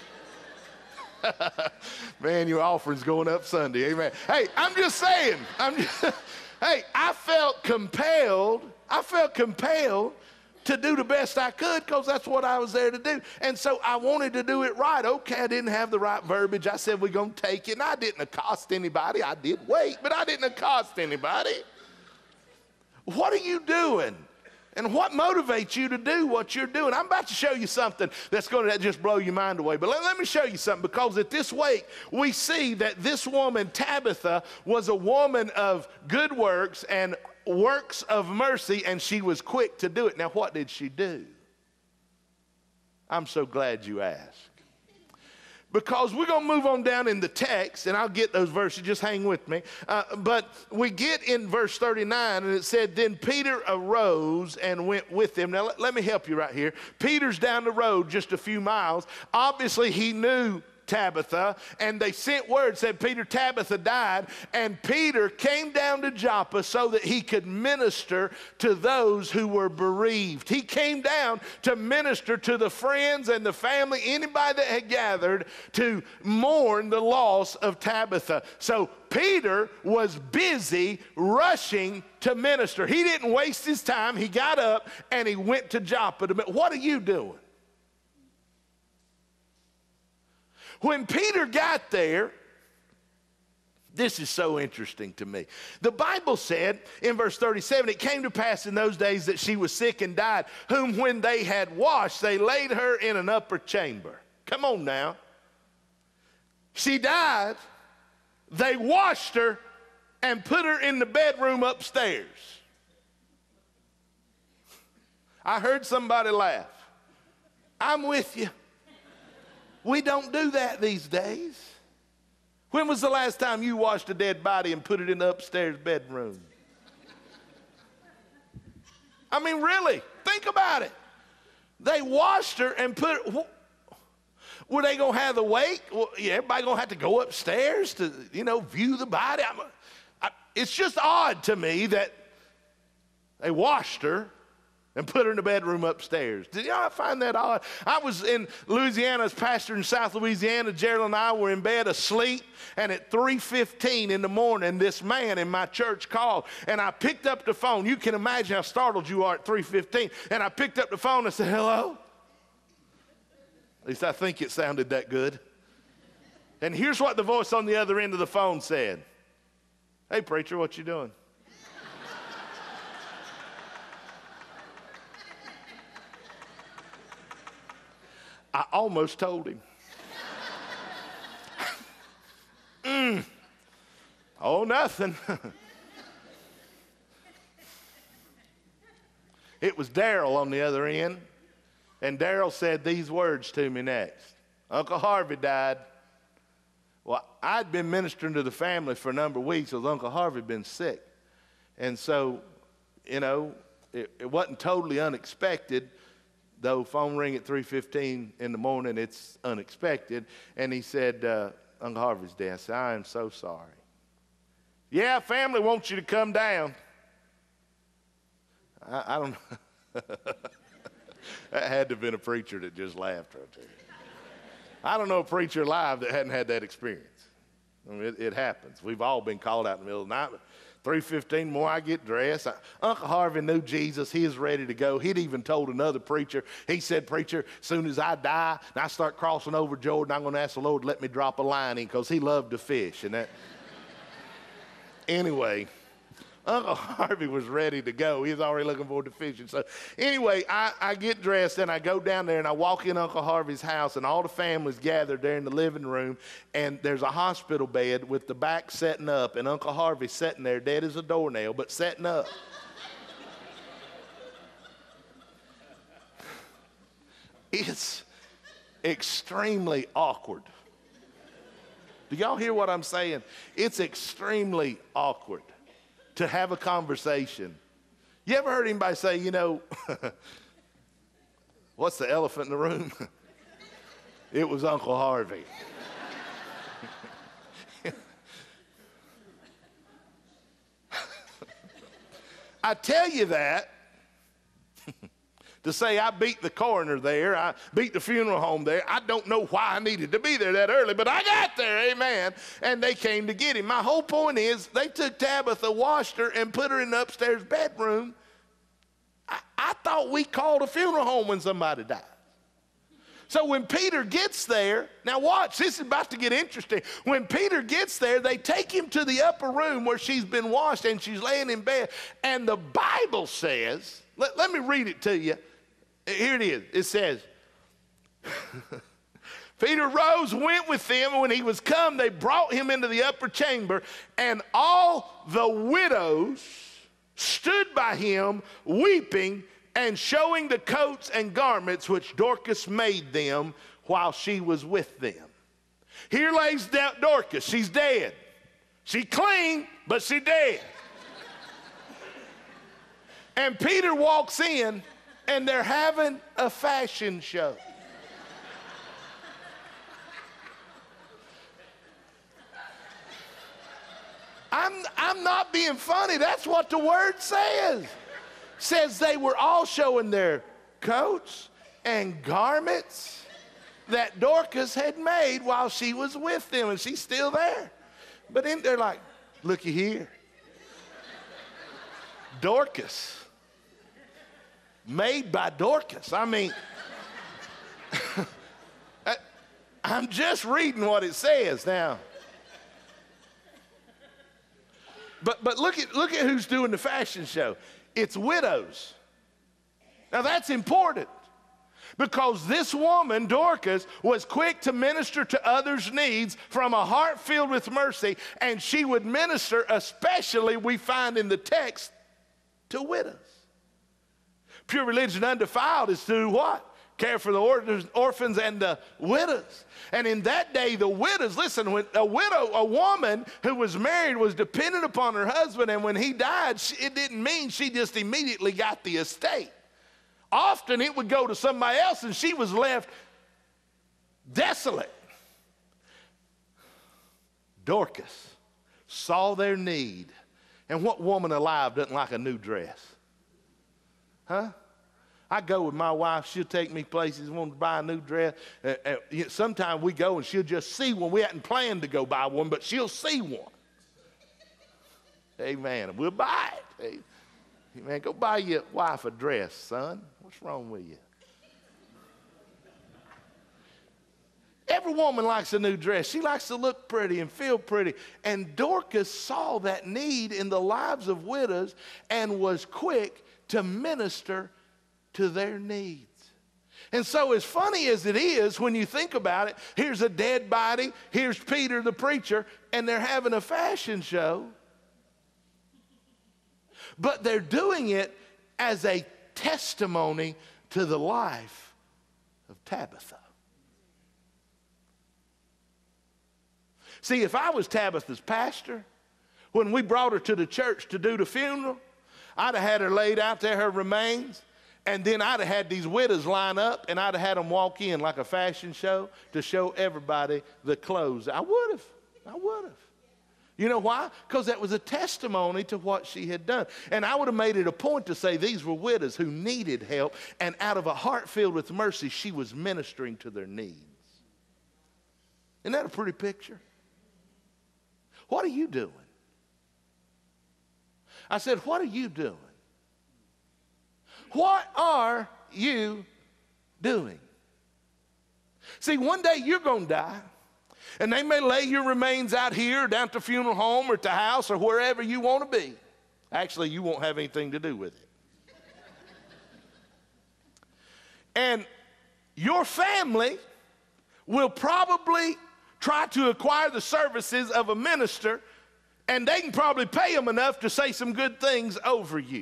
Man, your offering's going up Sunday. Amen. Hey, I'm just saying. I'm just, hey, I felt compelled. I felt compelled to do the best I could because that's what I was there to do. And so I wanted to do it right. Okay, I didn't have the right verbiage. I said, we're going to take it. And I didn't accost anybody. I did wait, but I didn't accost anybody. What are you doing? And what motivates you to do what you're doing? I'm about to show you something that's going to just blow your mind away. But let, let me show you something, because at this wake, we see that this woman, Tabitha, was a woman of good works and works of mercy, and she was quick to do it. Now, what did she do? I'm so glad you asked. Because we're going to move on down in the text, and I'll get those verses, just hang with me. Uh, but we get in verse thirty-nine, and it said, then Peter arose and went with them. Now, let, let me help you right here. Peter's down the road just a few miles. Obviously, he knew Tabitha, and they sent word, said Peter, Tabitha died, and Peter came down to Joppa so that he could minister to those who were bereaved. He came down to minister to the friends and the family, anybody that had gathered to mourn the loss of Tabitha. So Peter was busy rushing to minister. He didn't waste his time. He got up and he went to Joppa. To, what are you doing? When Peter got there, this is so interesting to me. The Bible said in verse thirty-seven, it came to pass in those days that she was sick and died, whom when they had washed, they laid her in an upper chamber. Come on now. She died, they washed her and put her in the bedroom upstairs. I heard somebody laugh. I'm with you. We don't do that these days. When was the last time you washed a dead body and put it in the upstairs bedroom? I mean, really, think about it. They washed her and put her, were they going to have the wake? Well, yeah, everybody going to have to go upstairs to, you know, view the body? I'm, I, it's just odd to me that they washed her and put her in the bedroom upstairs. Did y'all find that odd? I was in Louisiana as pastor in South Louisiana. Gerald and I were in bed asleep, and at three fifteen in the morning, this man in my church called, and I picked up the phone. You can imagine how startled you are at three fifteen. And I picked up the phone and said, hello? At least I think it sounded that good. And here's what the voice on the other end of the phone said. Hey, preacher, what you doing? I almost told him. mm. Oh, nothing. It was Daryl on the other end, and Daryl said these words to me next. Uncle Harvey died. Well, I'd been ministering to the family for a number of weeks because Uncle Harvey had been sick. And so, you know, it, it wasn't totally unexpected. Though phone ring at three fifteen in the morning, it's unexpected. And he said, uh, Uncle Harvey's dead. I said, I am so sorry. Yeah, family wants you to come down. I, I don't know. That had to have been a preacher that just laughed right there. I don't know a preacher alive that hadn't had that experience. I mean, it, it happens. We've all been called out in the middle of the night. three fifteen, more I get dressed. I, Uncle Harvey knew Jesus. He was ready to go. He'd even told another preacher. He said, preacher, as soon as I die and I start crossing over Jordan, I'm going to ask the Lord to let me drop a line in because he loved to fish. And that. Anyway, Uncle Harvey was ready to go. He was already looking forward to fishing. So anyway, I, I get dressed and I go down there and I walk in Uncle Harvey's house, and all the family's gathered there in the living room, and there's a hospital bed with the back setting up, and Uncle Harvey's sitting there dead as a doornail, but setting up. It's extremely awkward. Do y'all hear what I'm saying? It's extremely awkward to have a conversation. You ever heard anybody say, you know, what's the elephant in the room? It was Uncle Harvey. I tell you that to say I beat the coroner there, I beat the funeral home there. I don't know why I needed to be there that early, but I got there, amen. And they came to get him. My whole point is they took Tabitha, washed her, and put her in the upstairs bedroom. I, I thought we called a funeral home when somebody died. So when Peter gets there, now watch, this is about to get interesting. When Peter gets there, they take him to the upper room where she's been washed and she's laying in bed. And the Bible says, let, let me read it to you. Here it is. It says, Peter rose, went with them, and when he was come, they brought him into the upper chamber, and all the widows stood by him, weeping and showing the coats and garments which Dorcas made them while she was with them. Here lays down Dorcas. She's dead. She clean, but she dead. And Peter walks in, and they're having a fashion show. I'm, I'm not being funny. That's what the word says. Says they were all showing their coats and garments that Dorcas had made while she was with them, and she's still there. But then they're like, looky here. Dorcas. Made by Dorcas. I mean, I'm just reading what it says now. But but look at look at who's doing the fashion show. It's widows. Now that's important, because this woman, Dorcas, was quick to minister to others' needs from a heart filled with mercy, and she would minister, especially we find in the text, to widows. Pure religion undefiled is to do what? Care for the orphans and the widows. And in that day, the widows, listen, when a widow, a woman who was married was dependent upon her husband, and when he died, it didn't mean she just immediately got the estate. Often it would go to somebody else, and she was left desolate. Dorcas saw their need. And what woman alive doesn't like a new dress? Huh? I go with my wife. She'll take me places, want to buy a new dress. Uh, uh, sometimes we go and she'll just see one. We hadn't planned to go buy one, but she'll see one. Amen. We'll buy it. Hey, man, go buy your wife a dress, son. What's wrong with you? Every woman likes a new dress. She likes to look pretty and feel pretty. And Dorcas saw that need in the lives of widows and was quick to minister to their needs. And so as funny as it is when you think about it, here's a dead body, here's Peter the preacher, and they're having a fashion show. But they're doing it as a testimony to the life of Tabitha. See, if I was Tabitha's pastor, when we brought her to the church to do the funeral, I'd have had her laid out there, her remains, and then I'd have had these widows line up, and I'd have had them walk in like a fashion show to show everybody the clothes. I would have. I would have. You know why? Because that was a testimony to what she had done. And I would have made it a point to say these were widows who needed help, and out of a heart filled with mercy, she was ministering to their needs. Isn't that a pretty picture? What are you doing? I said, what are you doing? What are you doing? See, one day you're going to die, and they may lay your remains out here, down at the funeral home, or at the house, or wherever you want to be. Actually, you won't have anything to do with it. And your family will probably try to acquire the services of a minister, and they can probably pay them enough to say some good things over you.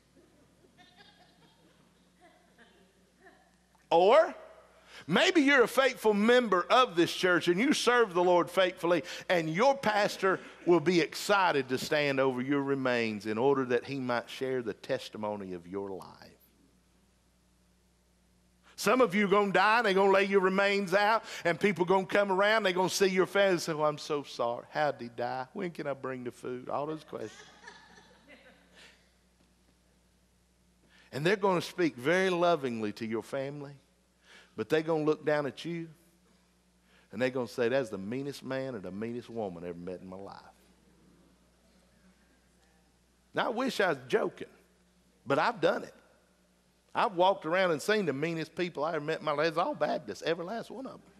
Or maybe you're a faithful member of this church and you serve the Lord faithfully, and your pastor will be excited to stand over your remains in order that he might share the testimony of your life. Some of you are going to die, and they're going to lay your remains out, and people are going to come around, they're going to see your family and say, well, I'm so sorry. How did he die? When can I bring the food? All those questions. And they're going to speak very lovingly to your family, but they're going to look down at you, and they're going to say, that's the meanest man or the meanest woman I ever met in my life. Now, I wish I was joking, but I've done it. I've walked around and seen the meanest people I ever met in my life. It's all Baptists, every last one of them.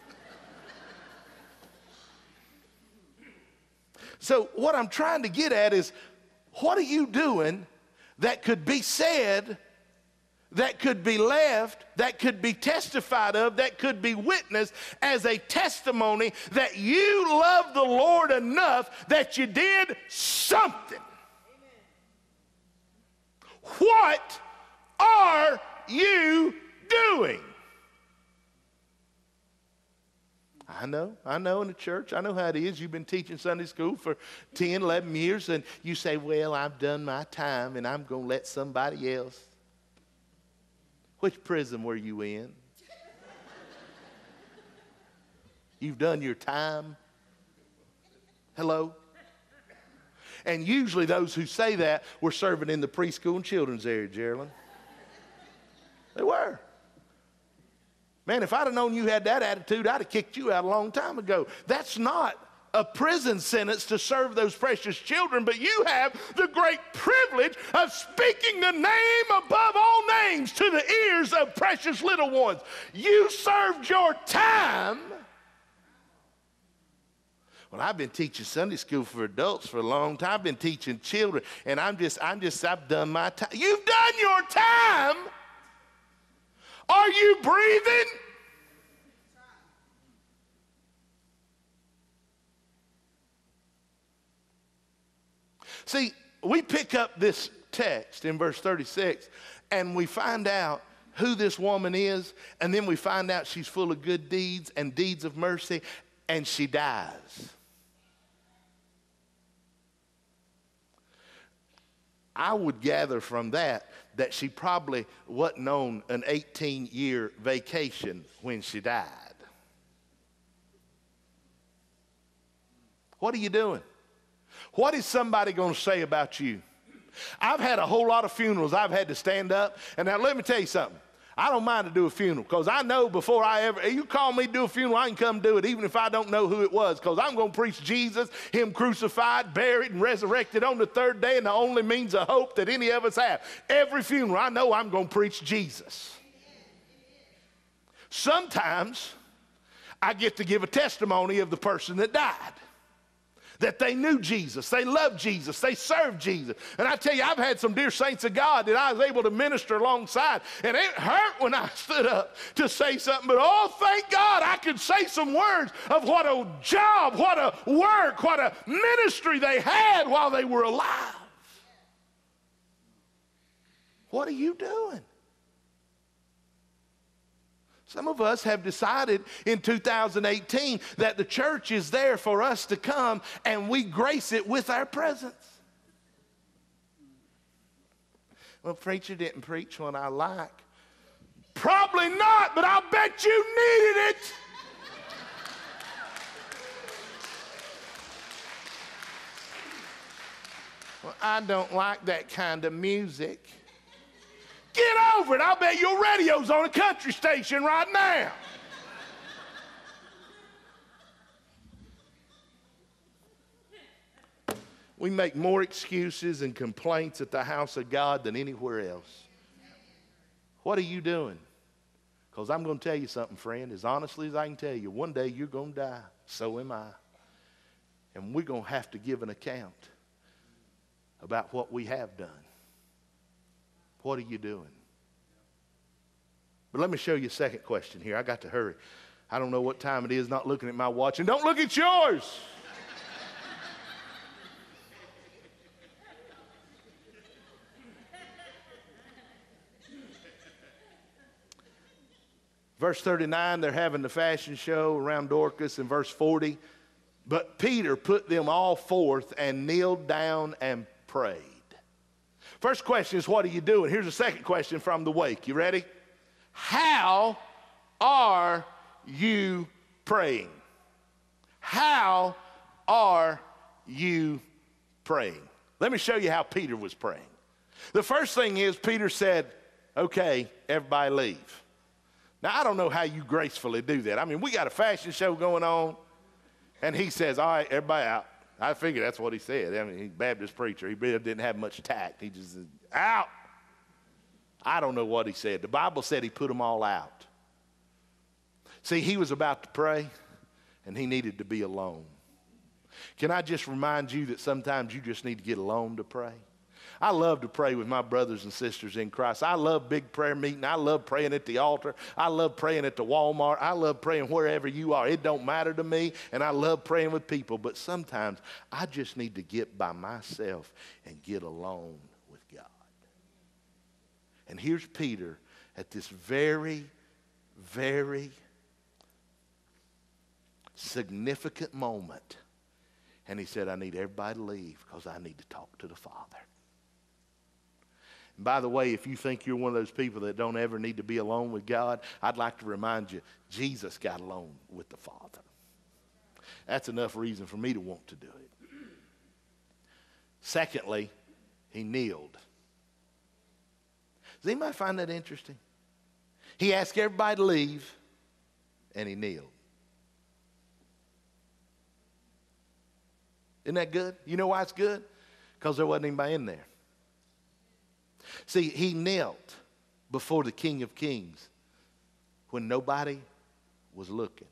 So what I'm trying to get at is, what are you doing that could be said, that could be left, that could be testified of, that could be witnessed as a testimony that you love the Lord enough that you did something? Amen. What are you doing? I know, I know in the church, I know how it is. You've been teaching Sunday school for ten, eleven years, and you say, well, I've done my time, and I'm going to let somebody else. Which prison were you in? You've done your time? Hello? And usually those who say that were serving in the preschool and children's area, Geraldine. They were. Man, if I'd have known you had that attitude, I'd have kicked you out a long time ago. That's not a prison sentence to serve those precious children, but you have the great privilege of speaking the name above all names to the ears of precious little ones. You served your time. Well, I've been teaching Sunday school for adults for a long time. I've been teaching children, and I'm just, I'm just, I've done my time. You've done your time. Are you breathing? See, we pick up this text in verse thirty-six, and we find out who this woman is, and then we find out she's full of good deeds and deeds of mercy, and she dies. I would gather from that that she probably wasn't on an eighteen-year vacation when she died. What are you doing? What is somebody going to say about you? I've had a whole lot of funerals I've had to stand up. And now let me tell you something. I don't mind to do a funeral because I know before I ever, you call me to do a funeral, I can come do it even if I don't know who it was, because I'm going to preach Jesus, him crucified, buried, and resurrected on the third day, and the only means of hope that any of us have. Every funeral, I know I'm going to preach Jesus. Sometimes I get to give a testimony of the person that died, that they knew Jesus, they loved Jesus, they served Jesus. And I tell you, I've had some dear saints of God that I was able to minister alongside, and it hurt when I stood up to say something, but oh, thank God I could say some words of what a job, what a work, what a ministry they had while they were alive. What are you doing? Some of us have decided in two thousand eighteen that the church is there for us to come and we grace it with our presence. Well, preacher didn't preach one I like. Probably not, but I'll bet you needed it. Well, I don't like that kind of music. Get over it. I'll bet your radio's on a country station right now. We make more excuses and complaints at the house of God than anywhere else. What are you doing? Because I'm going to tell you something, friend, as honestly as I can tell you, one day you're going to die. So am I. And we're going to have to give an account about what we have done. What are you doing? But let me show you a second question here. I got to hurry. I don't know what time it is, not looking at my watch. And don't look at yours. Verse thirty-nine, they're having the fashion show around Dorcas. In verse forty, but Peter put them all forth and kneeled down and prayed. First question is, what are you doing? Here's a second question from the wake. You ready? How are you praying? How are you praying? Let me show you how Peter was praying. The first thing is Peter said, okay, everybody leave. Now, I don't know how you gracefully do that. I mean, we got a fashion show going on, and he says, all right, everybody out. I figure that's what he said. I mean, he's a Baptist preacher. He really didn't have much tact. He just said, out. I don't know what he said. The Bible said he put them all out. See, he was about to pray, and he needed to be alone. Can I just remind you that sometimes you just need to get alone to pray? I love to pray with my brothers and sisters in Christ. I love big prayer meeting. I love praying at the altar. I love praying at the Walmart. I love praying wherever you are. It don't matter to me, and I love praying with people. But sometimes I just need to get by myself and get alone with God. And here's Peter at this very, very significant moment. And he said, I need everybody to leave because I need to talk to the Father. And by the way, if you think you're one of those people that don't ever need to be alone with God, I'd like to remind you, Jesus got alone with the Father. That's enough reason for me to want to do it. Secondly, he kneeled. Does anybody find that interesting? He asked everybody to leave, and he kneeled. Isn't that good? You know why it's good? Because there wasn't anybody in there. See, he knelt before the King of Kings when nobody was looking.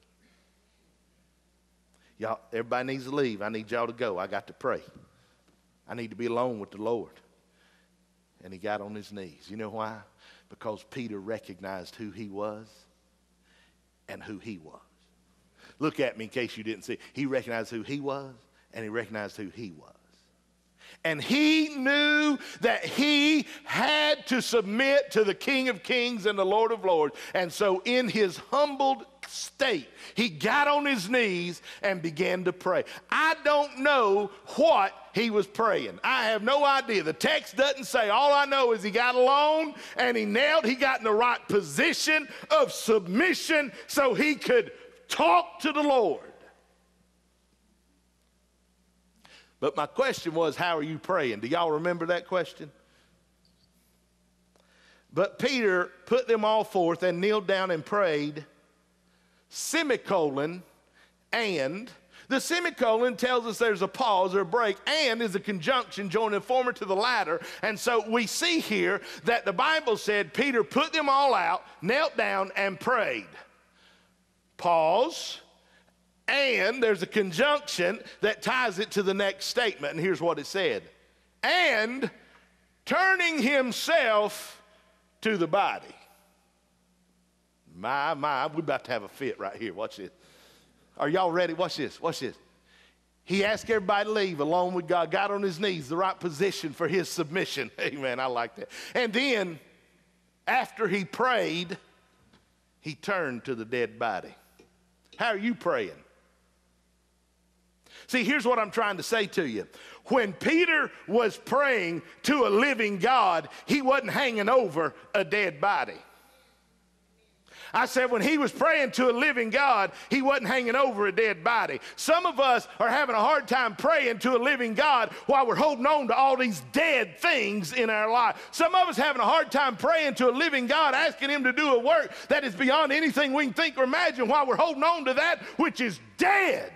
Y'all, everybody needs to leave. I need y'all to go. I got to pray. I need to be alone with the Lord. And he got on his knees. You know why? Because Peter recognized who he was and who he was. Look at me in case you didn't see. He recognized who he was and he recognized who he was. And he knew that he had to submit to the King of Kings and the Lord of Lords. And so in his humbled state, he got on his knees and began to pray. I don't know what he was praying. I have no idea. The text doesn't say. All I know is he got alone and he knelt. He got in the right position of submission so he could talk to the Lord. But my question was, how are you praying? Do y'all remember that question? But Peter put them all forth and kneeled down and prayed, semicolon, and. The semicolon tells us there's a pause or a break, and is a conjunction joining the former to the latter. And so we see here that the Bible said Peter put them all out, knelt down, and prayed. Pause, and there's a conjunction that ties it to the next statement. And here's what it said. And turning himself to the body. My, my, we're about to have a fit right here. Watch this. Are y'all ready? Watch this. Watch this. He asked everybody to leave alone with God. Got on his knees, the right position for his submission. Amen. I like that. And then, after he prayed, he turned to the dead body. How are you praying? See, here's what I'm trying to say to you. When Peter was praying to a living God, he wasn't hanging over a dead body. I said when he was praying to a living God, he wasn't hanging over a dead body. Some of us are having a hard time praying to a living God while we're holding on to all these dead things in our life. Some of us having a hard time praying to a living God, asking him to do a work that is beyond anything we can think or imagine while we're holding on to that which is dead.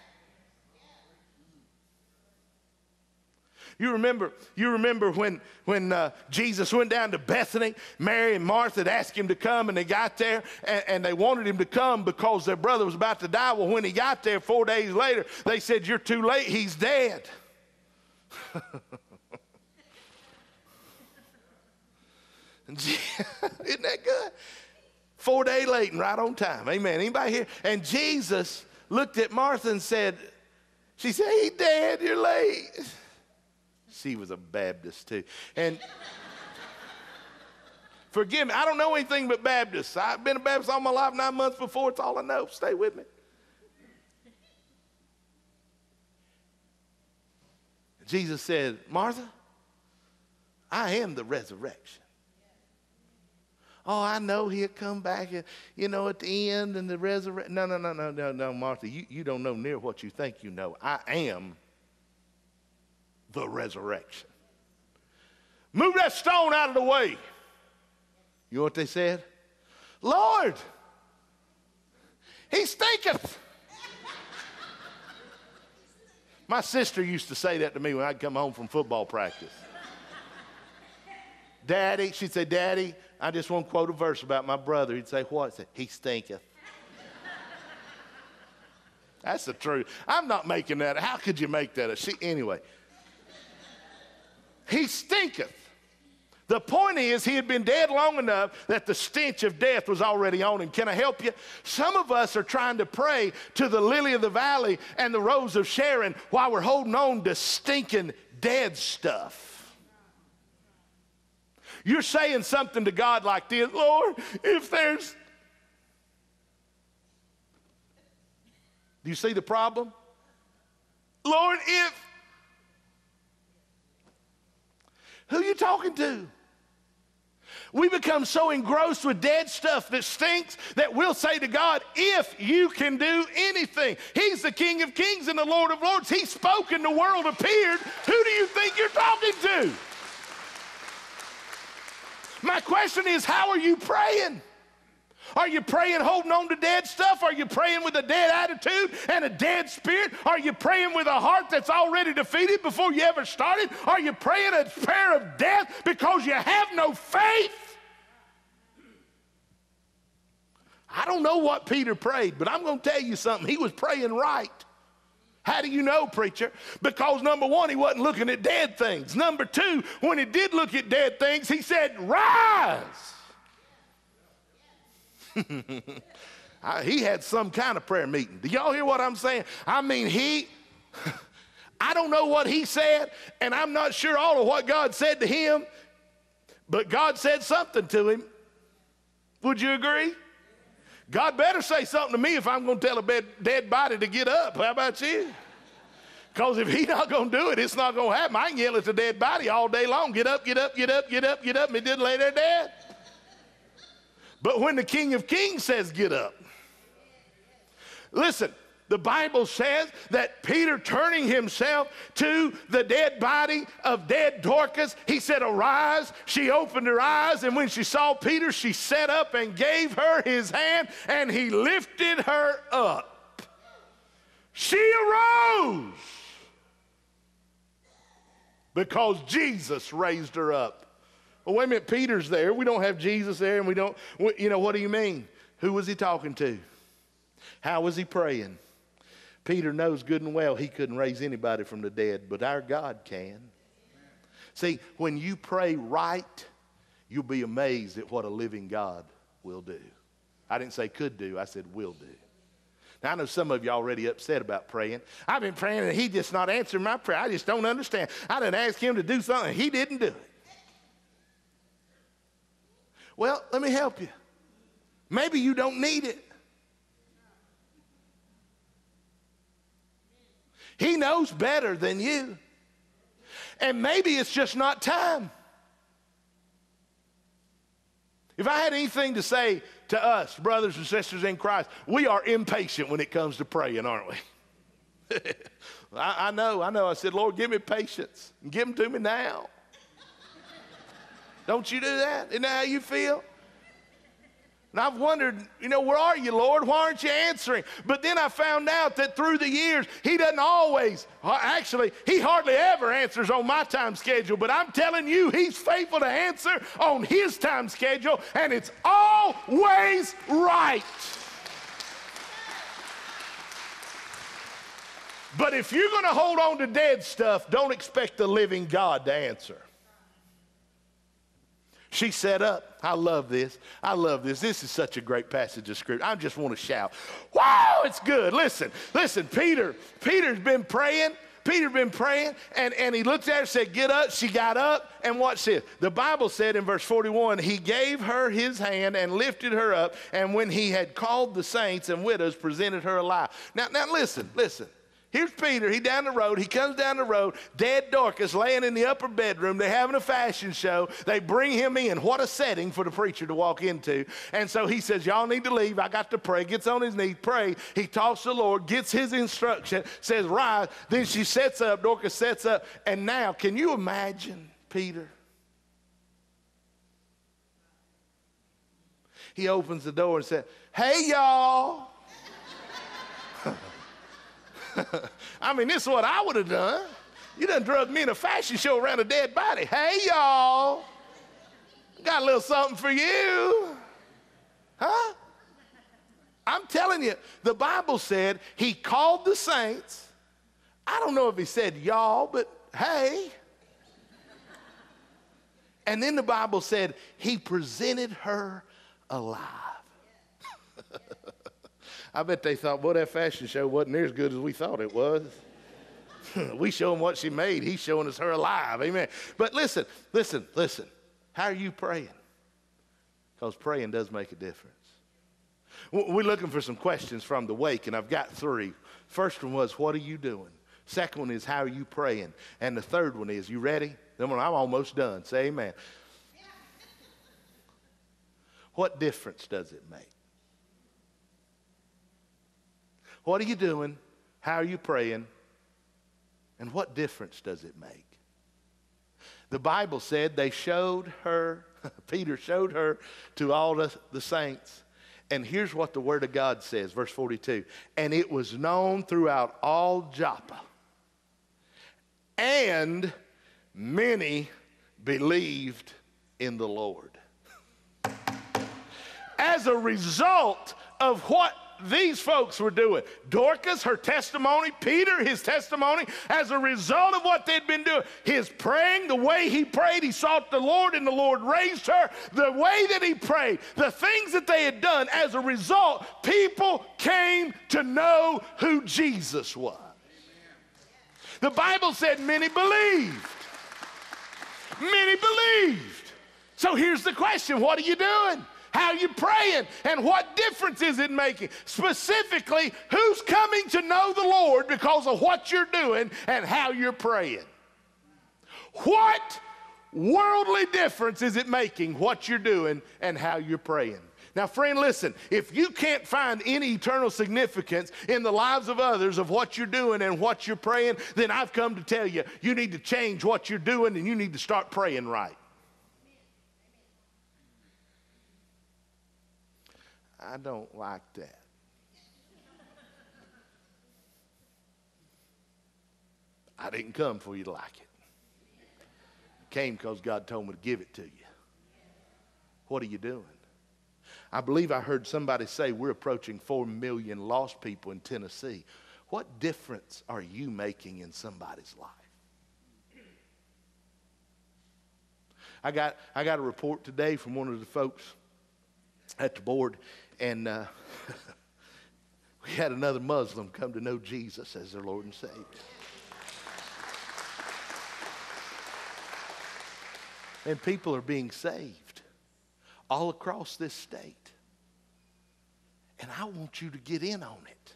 You remember, you remember when, when uh, Jesus went down to Bethany, Mary and Martha had asked him to come, and they got there, and, and they wanted him to come because their brother was about to die. Well, when he got there four days later, they said, "You're too late, he's dead." Isn't that good? Four days late and right on time. Amen. Anybody here? And Jesus looked at Martha and said, she said, "He's dead, you're late." She was a Baptist too. And forgive me, I don't know anything but Baptists. I've been a Baptist all my life, nine months before. It's all I know. Stay with me. Jesus said, "Martha, I am the resurrection." Oh, I know he'll come back, you know, at the end and the resurrection. No, no, no, no, no, no, Martha, you, you don't know near what you think you know. I am the resurrection. Move that stone out of the way. You know what they said? "Lord, he stinketh." My sister used to say that to me when I'd come home from football practice. "Daddy," she'd say, "Daddy, I just want to quote a verse about my brother." He'd say, "What?" I'd say, "He stinketh." That's the truth. I'm not making that. How could you make that? She, anyway. He stinketh. The point is, he had been dead long enough that the stench of death was already on him. Can I help you? Some of us are trying to pray to the lily of the valley and the rose of Sharon while we're holding on to stinking dead stuff. You're saying something to God like this: "Lord, if there's..." Do you see the problem? "Lord, if..." Who are you talking to? We become so engrossed with dead stuff that stinks that we'll say to God, "If you can do anything." He's the King of Kings and the Lord of Lords. He spoke and the world appeared. Who do you think you're talking to? My question is, how are you praying? Are you praying holding on to dead stuff? Are you praying with a dead attitude and a dead spirit? Are you praying with a heart that's already defeated before you ever started? Are you praying a prayer of death because you have no faith? I don't know what Peter prayed, but I'm going to tell you something. He was praying right. How do you know, preacher? Because number one, he wasn't looking at dead things. Number two, when he did look at dead things, he said, "Rise." He had some kind of prayer meeting. Do y'all hear what I'm saying? I mean, he, I don't know what he said, and I'm not sure all of what God said to him, but God said something to him. Would you agree? God better say something to me if I'm going to tell a bed, dead body to get up. How about you? Because if he's not going to do it, it's not going to happen. I can yell at the dead body all day long. Get up, get up, get up, get up, get up. And he didn't lay there dead. But when the King of Kings says get up, listen, The Bible says that Peter, turning himself to the dead body of dead Dorcas, he said, arise. She opened her eyes, and when she saw Peter, she sat up and gave her his hand, and he lifted her up. She arose because Jesus raised her up. Well, wait a minute, Peter's there. We don't have Jesus there, and we don't, you know, what do you mean? Who was he talking to? How was he praying? Peter knows good and well he couldn't raise anybody from the dead, but our God can. See, when you pray right, you'll be amazed at what a living God will do. I didn't say could do, I said will do. Now, I know some of you are already upset about praying. I've been praying and he just not answering my prayer. I just don't understand. I didn't ask him to do something, he didn't do it. Well, let me help you. Maybe you don't need it. He knows better than you. And maybe it's just not time. If I had anything to say to us, brothers and sisters in Christ, we are impatient when it comes to praying, aren't we? I, I know, I know. I said, Lord, give me patience and give them to me now. Don't you do that? Isn't that how you feel? And I've wondered, you know, where are you, Lord? Why aren't you answering? But then I found out that through the years, he doesn't always, actually, he hardly ever answers on my time schedule. But I'm telling you, he's faithful to answer on his time schedule, and it's always right. But if you're going to hold on to dead stuff, don't expect the living God to answer. She sat up. I love this. I love this. This is such a great passage of Scripture. I just want to shout, wow, it's good. Listen, listen, Peter, Peter's been praying. Peter's been praying, and, and he looked at her and said, get up. She got up, and watch this. The Bible said in verse forty-one, he gave her his hand and lifted her up, and when he had called the saints and widows, presented her alive. Now, now listen, listen. Here's Peter, he down the road, he comes down the road, dead Dorcas laying in the upper bedroom, they're having a fashion show, they bring him in. What a setting for the preacher to walk into. And so he says, y'all need to leave, I got to pray, gets on his knees, pray, he talks to the Lord, gets his instruction, says rise, then she sets up, Dorcas sets up, and now, can you imagine Peter? He opens the door and said, hey y'all. I mean, this is what I would have done. You done drugged me in a fashion show around a dead body. Hey, y'all. Got a little something for you. Huh? I'm telling you, the Bible said he called the saints. I don't know if he said y'all, but hey. And then the Bible said he presented her alive. I bet they thought, boy, that fashion show wasn't near as good as we thought it was. We show them what she made. He's showing us her alive. Amen. But listen, listen, listen. How are you praying? Because praying does make a difference. We're looking for some questions from the wake, and I've got three. First one was, what are you doing? Second one is, how are you praying? And the third one is, you ready? Then I'm almost done. Say amen. What difference does it make? What are you doing? How are you praying? And what difference does it make? The Bible said they showed her, Peter showed her to all the, the saints. And here's what the Word of God says, verse forty-two. And it was known throughout all Joppa. And many believed in the Lord. As a result of what these folks were doing, Dorcas, her testimony, Peter, his testimony, as a result of what they'd been doing, his praying, the way he prayed, he sought the Lord and the Lord raised her, the way that he prayed, the things that they had done, as a result, people came to know who Jesus was. The Bible said many believed. Many believed. So here's the question, what are you doing? How are you praying? And what difference is it making? Specifically, who's coming to know the Lord because of what you're doing and how you're praying? What worldly difference is it making what you're doing and how you're praying? Now, friend, listen, if you can't find any eternal significance in the lives of others of what you're doing and what you're praying, then I've come to tell you, you need to change what you're doing and you need to start praying right. I don't like that. I didn't come for you to like it. I came because God told me to give it to you. What are you doing? I believe I heard somebody say we're approaching four million lost people in Tennessee. What difference are you making in somebody's life? I got, I got a report today from one of the folks at the board, and uh, we had another Muslim come to know Jesus as their Lord and Savior. And people are being saved all across this state. And I want you to get in on it.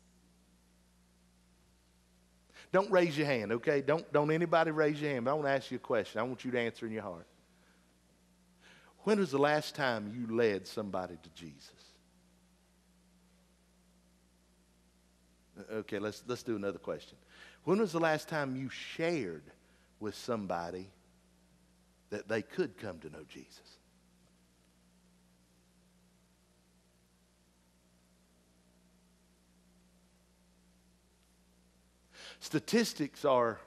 Don't raise your hand, okay? Don't, don't anybody raise your hand. But I want to ask you a question. I want you to answer in your heart. When was the last time you led somebody to Jesus? Okay, let's, let's do another question. When was the last time you shared with somebody that they could come to know Jesus? Statistics are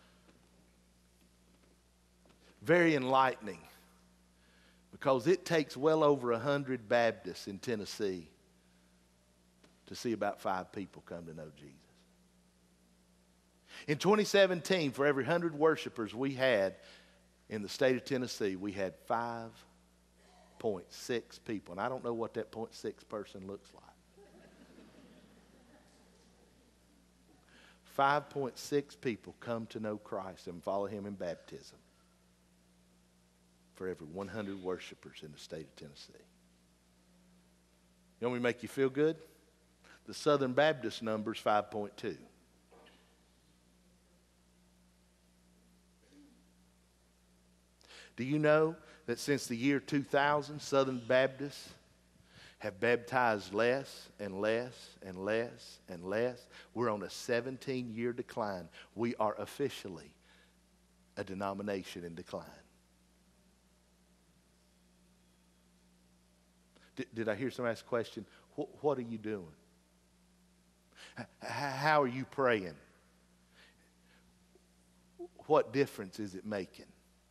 very enlightening because it takes well over a hundred Baptists in Tennessee to see about five people come to know Jesus. In twenty seventeen, for every hundred worshipers we had in the state of Tennessee, we had five point six people. And I don't know what that point six person looks like. five point six people come to know Christ and follow him in baptism for every one hundred worshipers in the state of Tennessee. You want me to make you feel good? The Southern Baptist number is five point two. Do you know that since the year two thousand, Southern Baptists have baptized less and less and less and less? We're on a seventeen-year decline. We are officially a denomination in decline. Did, did I hear someone ask a question? What, what are you doing? H- how are you praying? What difference is it making?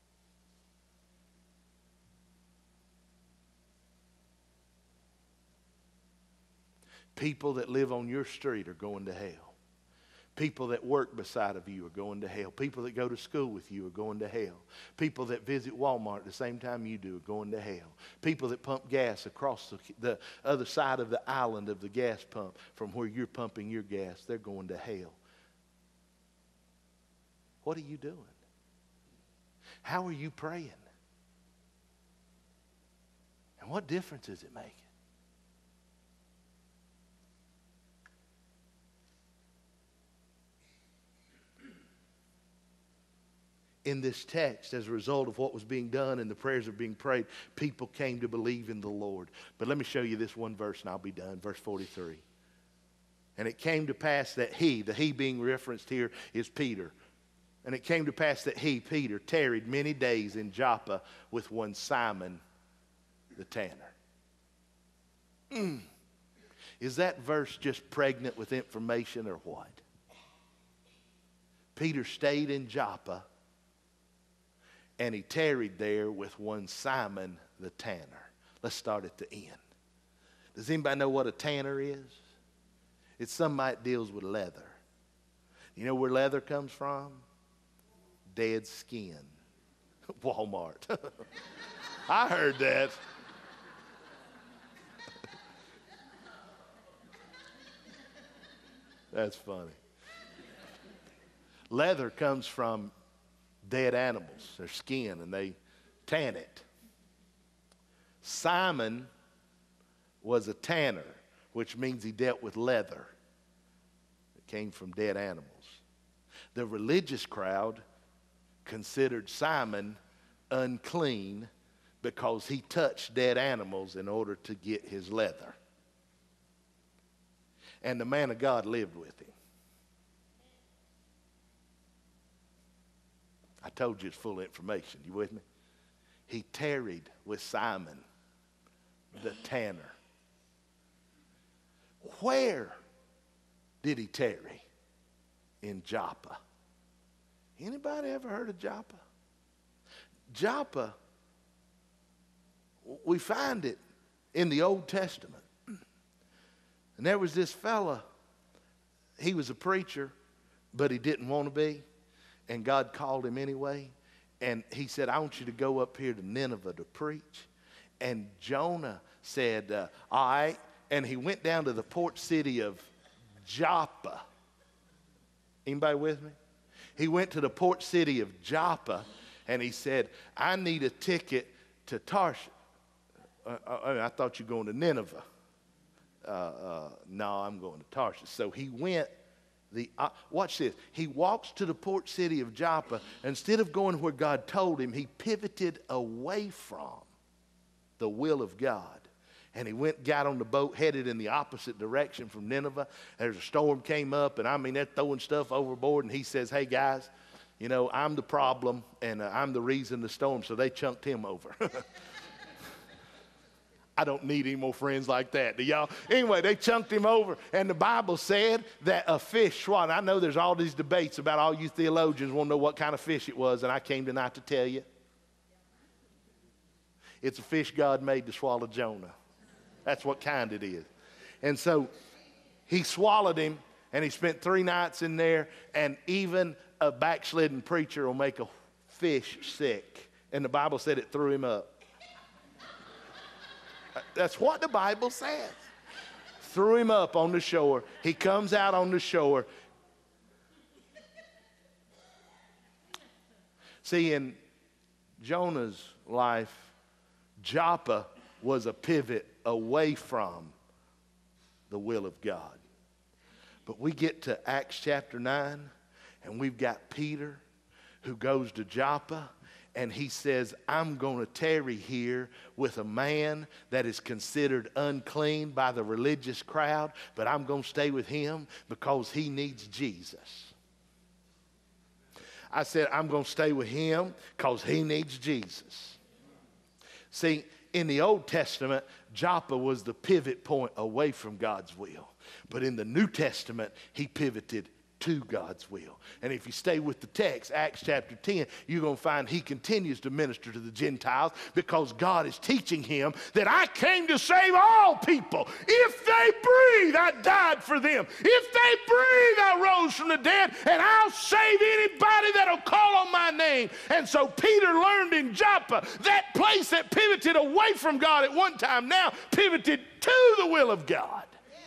People that live on your street are going to hell. People that work beside of you are going to hell. People that go to school with you are going to hell. People that visit Walmart at the same time you do are going to hell. People that pump gas across the, the other side of the island of the gas pump from where you're pumping your gas, they're going to hell. What are you doing? How are you praying? And what difference is it making? In this text, as a result of what was being done and the prayers that were being prayed, people came to believe in the Lord. But let me show you this one verse and I'll be done. Verse forty-three. And it came to pass that he, the he being referenced here is Peter. And it came to pass that he, Peter, tarried many days in Joppa with one Simon the tanner. Mm. Is that verse just pregnant with information or what? Peter stayed in Joppa. And he tarried there with one Simon the tanner. Let's start at the end. Does anybody know what a tanner is? It's somebody that deals with leather. You know where leather comes from? Dead skin. Walmart. I heard that. That's funny. Leather comes from dead animals, their skin, and they tan it. Simon was a tanner, which means he dealt with leather. It came from dead animals. The religious crowd considered Simon unclean because he touched dead animals in order to get his leather. And the man of God lived with him. I told you it's full of information. You with me? He tarried with Simon, the tanner. Where did he tarry? In Joppa. Anybody ever heard of Joppa? Joppa, we find it in the Old Testament. And there was this fella, he was a preacher, but he didn't want to be. And God called him anyway. And he said, I want you to go up here to Nineveh to preach. And Jonah said, uh, all right. And he went down to the port city of Joppa. Anybody with me? He went to the port city of Joppa, and he said, I need a ticket to Tarshish. Uh, uh, I thought you were going to Nineveh. Uh, uh, no, I'm going to Tarshish. So he went, the uh, watch this. He walks to the port city of Joppa. Instead of going where God told him, he pivoted away from the will of God. And he went, got on the boat, headed in the opposite direction from Nineveh. There's a storm came up, and I mean, they're throwing stuff overboard. And he says, hey, guys, you know, I'm the problem, and uh, I'm the reason the storm. So they chunked him over. I don't need any more friends like that, do y'all? Anyway, they chunked him over, and the Bible said that a fish swallowed. I know there's all these debates about all you theologians want to know what kind of fish it was, and I came tonight to tell you. It's a fish God made to swallow Jonah. That's what kind it is. And so he swallowed him, and he spent three nights in there, and even a backslidden preacher will make a fish sick. And the Bible said it threw him up. That's what the Bible says. Threw him up on the shore. He comes out on the shore. See, in Jonah's life, Joppa was a pivot away from the will of God. But we get to Acts chapter nine, and we've got Peter who goes to Joppa, and he says, I'm going to tarry here with a man that is considered unclean by the religious crowd, but I'm going to stay with him because he needs Jesus. I said, I'm going to stay with him because he needs Jesus. See, in the Old Testament, Joppa was the pivot point away from God's will. But in the New Testament, he pivoted to God's will. And if you stay with the text, Acts chapter ten, you're going to find he continues to minister to the Gentiles because God is teaching him that I came to save all people. If they breathe, I died for them. If they breathe, I rose from the dead, and I'll save anybody that'll call on my name. And so Peter learned in Joppa, that place that pivoted away from God at one time, now pivoted to the will of God.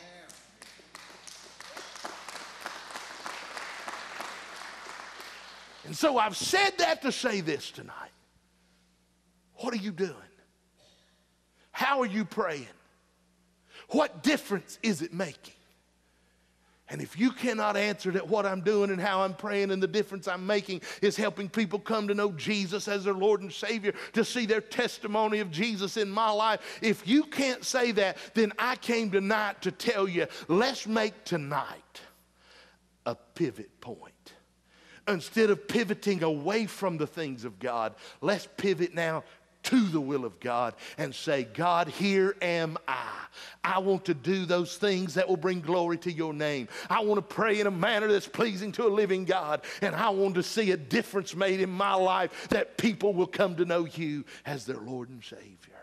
And so I've said that to say this tonight. What are you doing? How are you praying? What difference is it making? And if you cannot answer that what I'm doing and how I'm praying and the difference I'm making is helping people come to know Jesus as their Lord and Savior, to see their testimony of Jesus in my life, if you can't say that, then I came tonight to tell you, let's make tonight a pivot point. Instead of pivoting away from the things of God, let's pivot now to the will of God and say, God, here am I. I want to do those things that will bring glory to your name. I want to pray in a manner that's pleasing to a living God, and I want to see a difference made in my life that people will come to know you as their Lord and Savior.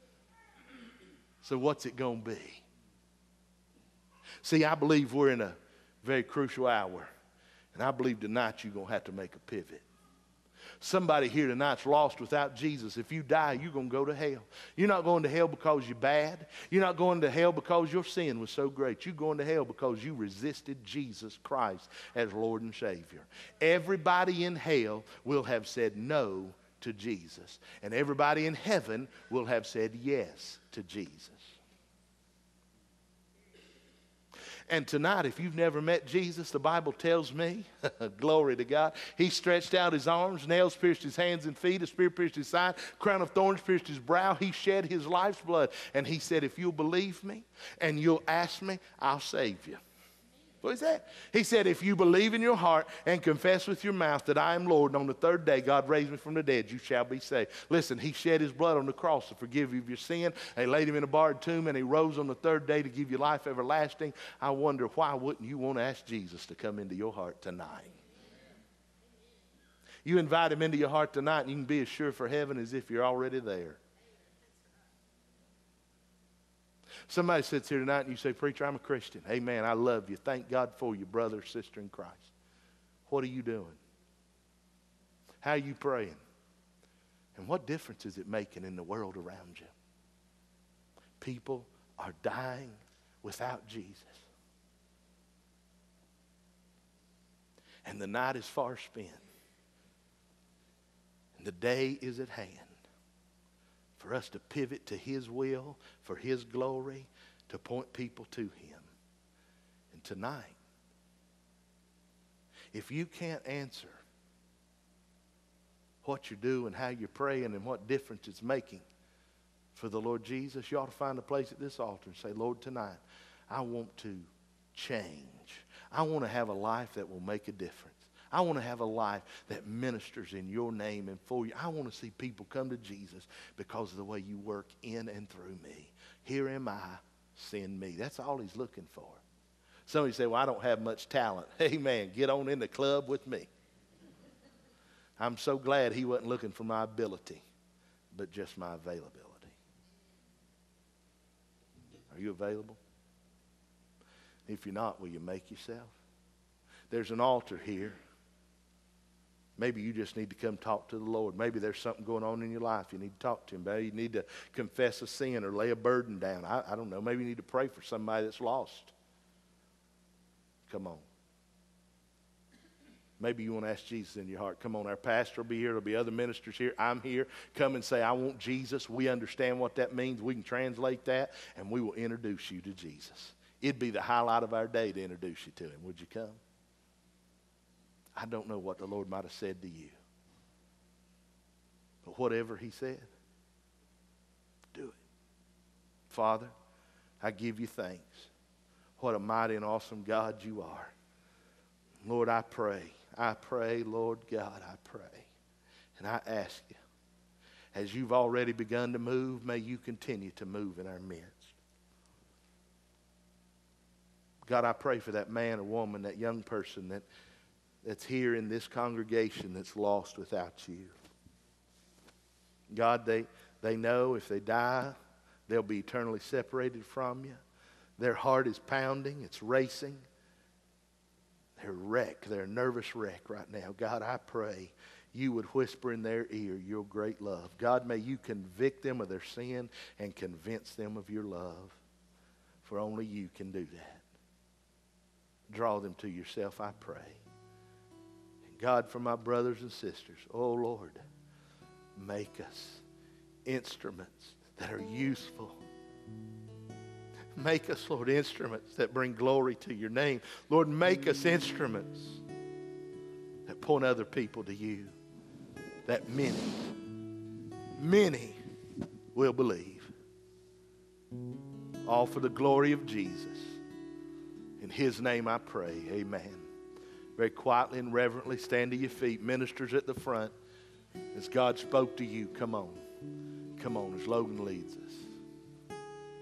So what's it going to be? See, I believe we're in a very crucial hour. And I believe tonight you're going to have to make a pivot. Somebody here tonight's lost without Jesus. If you die, you're going to go to hell. You're not going to hell because you're bad. You're not going to hell because your sin was so great. You're going to hell because you resisted Jesus Christ as Lord and Savior. Everybody in hell will have said no to Jesus. And everybody in heaven will have said yes to Jesus. And tonight, if you've never met Jesus, the Bible tells me, glory to God, he stretched out his arms, nails pierced his hands and feet, a spear pierced his side, crown of thorns pierced his brow. He shed his life's blood. And he said, if you'll believe me and you'll ask me, I'll save you. What is that? He said, if you believe in your heart and confess with your mouth that I am Lord, and on the third day God raised me from the dead, you shall be saved. Listen, he shed his blood on the cross to forgive you of your sin. They laid him in a barred tomb, and he rose on the third day to give you life everlasting. I wonder, why wouldn't you want to ask Jesus to come into your heart tonight? You invite him into your heart tonight, and you can be as sure for heaven as if you're already there. Somebody sits here tonight and you say, preacher, I'm a Christian. Amen. I love you. Thank God for you, brother or sister in Christ. What are you doing? How are you praying? And what difference is it making in the world around you? People are dying without Jesus. And the night is far spent. And the day is at hand. For us to pivot to his will, for his glory, to point people to him. And tonight, if you can't answer what you're doing, how you're praying, and what difference it's making for the Lord Jesus, you ought to find a place at this altar and say, Lord, tonight, I want to change. I want to have a life that will make a difference. I want to have a life that ministers in your name and for you. I want to see people come to Jesus because of the way you work in and through me. Here am I, send me. That's all he's looking for. Somebody say, well, I don't have much talent. Hey, man, get on in the club with me. I'm so glad he wasn't looking for my ability, but just my availability. Are you available? If you're not, will you make yourself? There's an altar here. Maybe you just need to come talk to the Lord. Maybe there's something going on in your life you need to talk to him. Maybe you need to confess a sin or lay a burden down. I, I don't know. Maybe you need to pray for somebody that's lost. Come on. Maybe you want to ask Jesus in your heart. Come on, our pastor will be here. There'll be other ministers here. I'm here. Come and say, I want Jesus. We understand what that means. We can translate that, and we will introduce you to Jesus. It'd be the highlight of our day to introduce you to him. Would you come? I don't know what the Lord might have said to you. But whatever he said, do it. Father, I give you thanks. What a mighty and awesome God you are. Lord, I pray. I pray, Lord God, I pray. And I ask you, as you've already begun to move, may you continue to move in our midst. God, I pray for that man or woman, that young person that that's here in this congregation that's lost without you. God, they, they know if they die, they'll be eternally separated from you. Their heart is pounding. It's racing. They're wrecked. They're a nervous wreck right now. God, I pray you would whisper in their ear your great love. God, may you convict them of their sin and convince them of your love. For only you can do that. Draw them to yourself, I pray. God, for my brothers and sisters, oh Lord, make us instruments that are useful. Make us, Lord, instruments that bring glory to your name. Lord, make us instruments that point other people to you, that many, many will believe. All for the glory of Jesus. In his name I pray, amen. Very quietly and reverently stand to your feet. Ministers at the front, as God spoke to you, come on. Come on, as Logan leads us.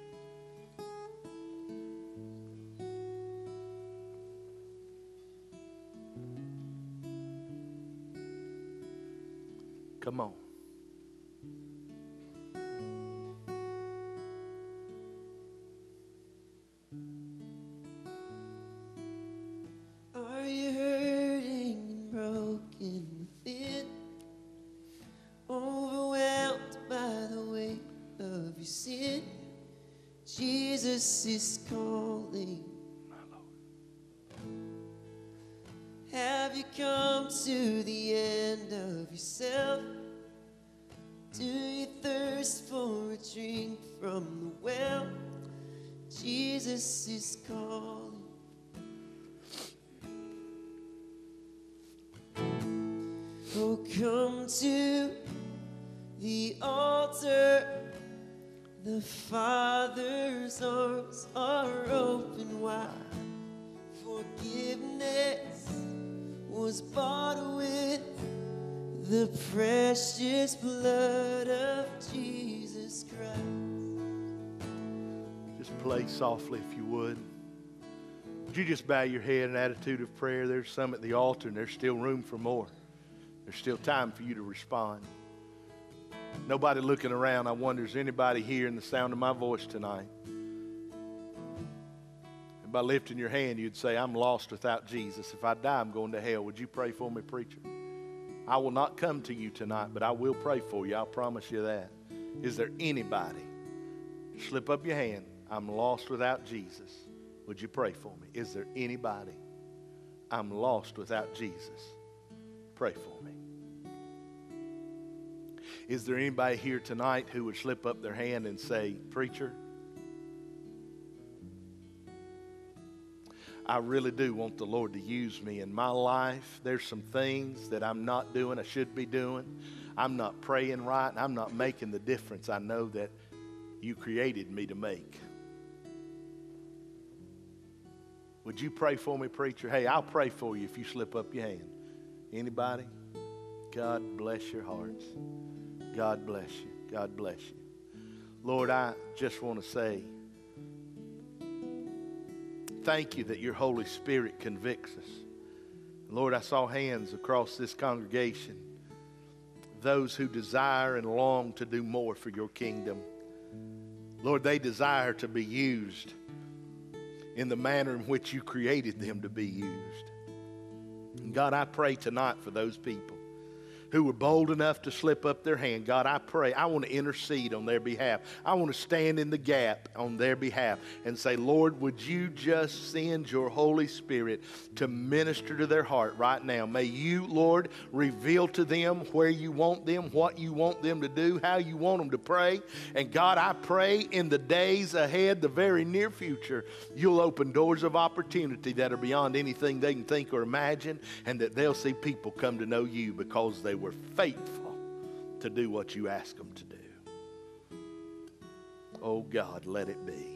Come on. Are you hurting and broken within? Overwhelmed by the weight of your sin? Jesus is calling. Have you come to the end of yourself? Do you thirst for a drink from the well? Jesus is calling. come to the altar. The Father's arms are open wide. Forgiveness was bought with the precious blood of Jesus Christ. Just play softly if you would. Would you just bow your head in attitude of prayer? There's some at the altar, and there's still room for more. There's still time for you to respond. Nobody looking around. I wonder, is anybody hearing the sound of my voice tonight? And by lifting your hand, you'd say, I'm lost without Jesus. If I die, I'm going to hell. Would you pray for me, preacher? I will not come to you tonight, but I will pray for you. I'll promise you that. Is there anybody? Slip up your hand. I'm lost without Jesus. Would you pray for me? Is there anybody? I'm lost without Jesus. Pray for me. Is there anybody here tonight who would slip up their hand and say, preacher, I really do want the Lord to use me in my life. There's some things that I'm not doing, I should be doing. I'm not praying right, and I'm not making the difference I know that you created me to make. Would you pray for me, preacher? Hey, I'll pray for you if you slip up your hand. Anybody? God bless your hearts. God bless you. God bless you. Lord, I just want to say thank you that your Holy Spirit convicts us. Lord, I saw hands across this congregation, those who desire and long to do more for your kingdom. Lord, they desire to be used in the manner in which you created them to be used. And God, I pray tonight for those people who were bold enough to slip up their hand. God, I pray, I want to intercede on their behalf. I want to stand in the gap on their behalf and say, Lord, would you just send your Holy Spirit to minister to their heart right now? May you, Lord, reveal to them where you want them, what you want them to do, how you want them to pray. And God, I pray in the days ahead, the very near future, you'll open doors of opportunity that are beyond anything they can think or imagine, and that they'll see people come to know you because they were faithful to do what you asked them to do. Oh God, let it be.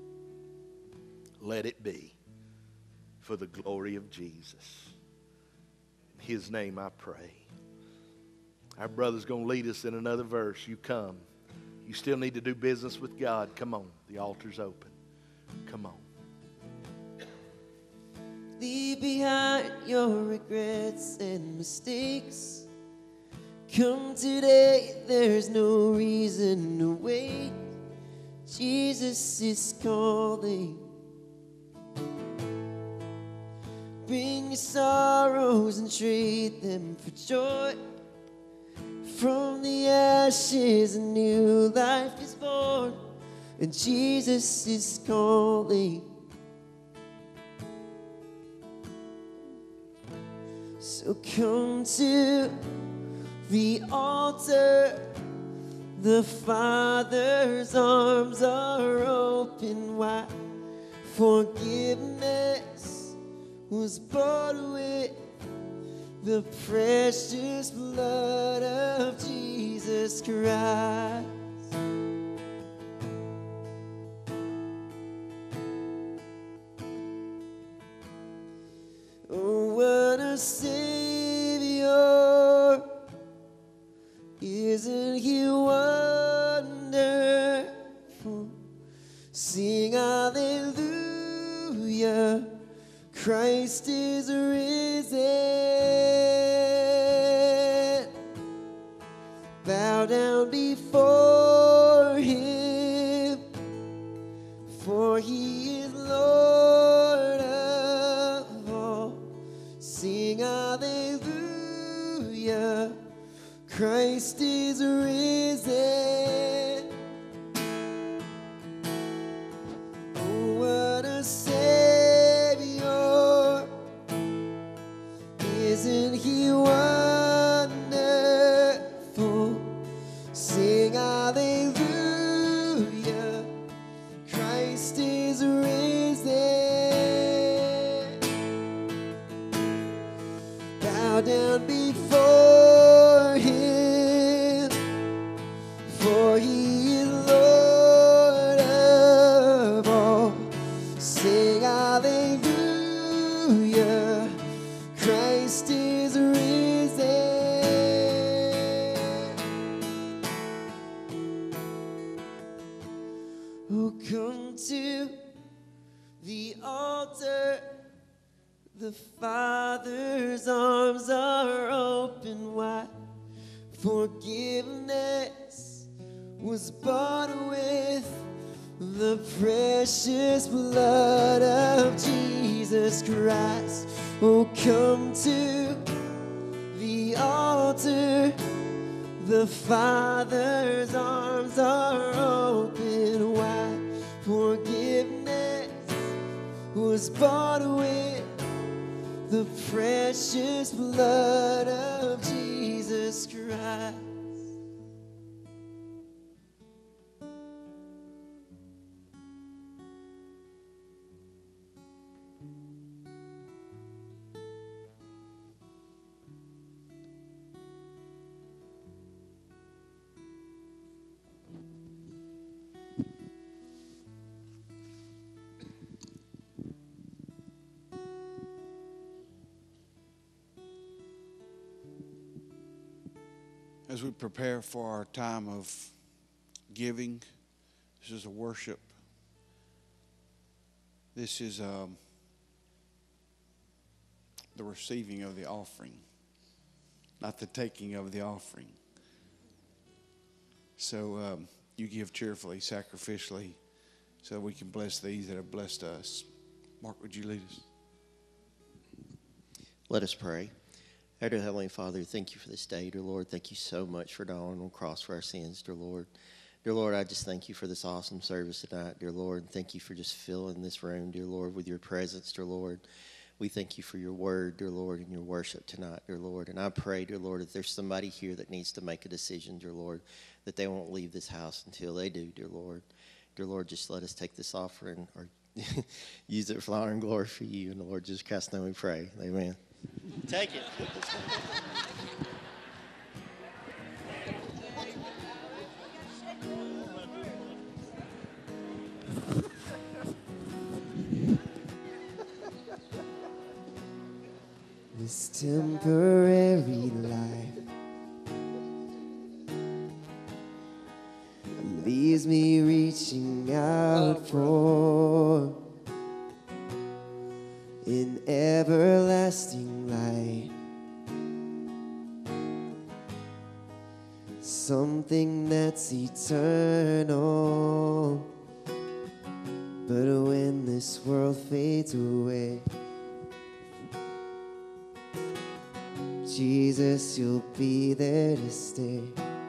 Let it be for the glory of Jesus. In his name I pray. Our brother's going to lead us in another verse. You come. You still need to do business with God. Come on. The altar's open. Come on. Leave behind your regrets and mistakes. Come today, there's no reason to wait. Jesus is calling. Bring your sorrows and trade them for joy. From the ashes, a new life is born, and Jesus is calling. So come to the altar. The Father's arms are open wide. Forgiveness was bought with the precious blood of Jesus Christ. Oh, what a Savior! Isn't he wonderful? Sing hallelujah, Christ is risen. Bow down before him, for he is Lord of all. Sing hallelujah, Christ is risen. Oh, what a Savior! Isn't he wonderful? Sing hallelujah, Christ is risen. Bow down before come to the altar. The Father's arms are open wide. Forgiveness was bought with the precious blood of Jesus Christ. Oh, come to the altar. The Father's arms are open wide. Forgiveness was bought with the precious blood of Jesus Christ. As we prepare for our time of giving, this is a worship. This is um, the receiving of the offering, not the taking of the offering. So um, you give cheerfully, sacrificially, so we can bless these that have blessed us. Mark, would you lead us? Let us pray. Our dear Heavenly Father, thank you for this day, dear Lord. Thank you so much for dying on the cross for our sins, dear Lord. Dear Lord, I just thank you for this awesome service tonight, dear Lord. Thank you for just filling this room, dear Lord, with your presence, dear Lord. We thank you for your word, dear Lord, and your worship tonight, dear Lord. And I pray, dear Lord, if there's somebody here that needs to make a decision, dear Lord, that they won't leave this house until they do, dear Lord. Dear Lord, just let us take this offering or use it for honor and glory for you. And the Lord Jesus Christ's name we pray. Amen. Take it. This temporary life leaves me reaching out for an everlasting light, something that's eternal. But when this world fades away, Jesus, you'll be there to stay.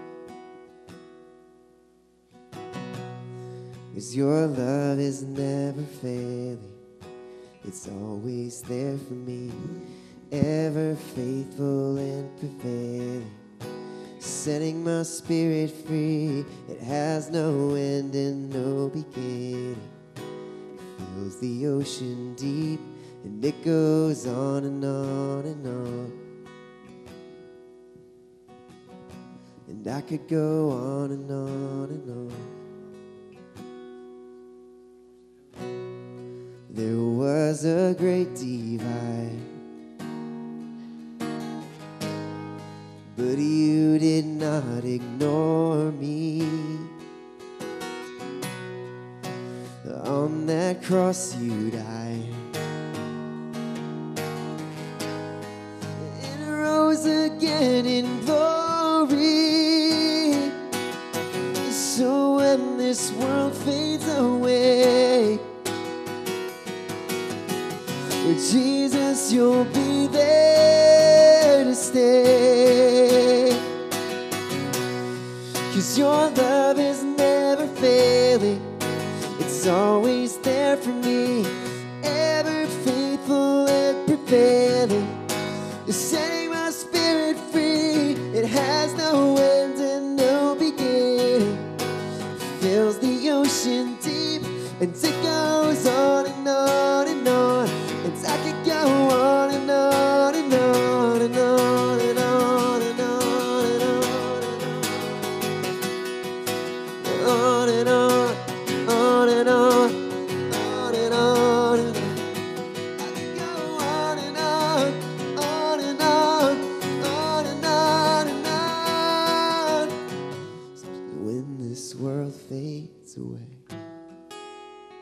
'Cause your love is never failing. It's always there for me, ever faithful and prevailing, setting my spirit free. It has no end and no beginning. It fills the ocean deep, and it goes on and on and on. And I could go on and on and on. There was a great divide, but you did not ignore me. On that cross you died, and rose again in glory. So when this world fades away, Jesus, you'll be there to stay. 'Cause your love is never failing. It's always there for me, ever faithful and prevailing. You're setting my spirit free. It has no end and no beginning. It fills the ocean deep, and it goes on and on and on. And I could go on and on and on and on and on and on and on and on on and on, on and on and on. I could go on and on, on and on, on and on and on. When this world fades away,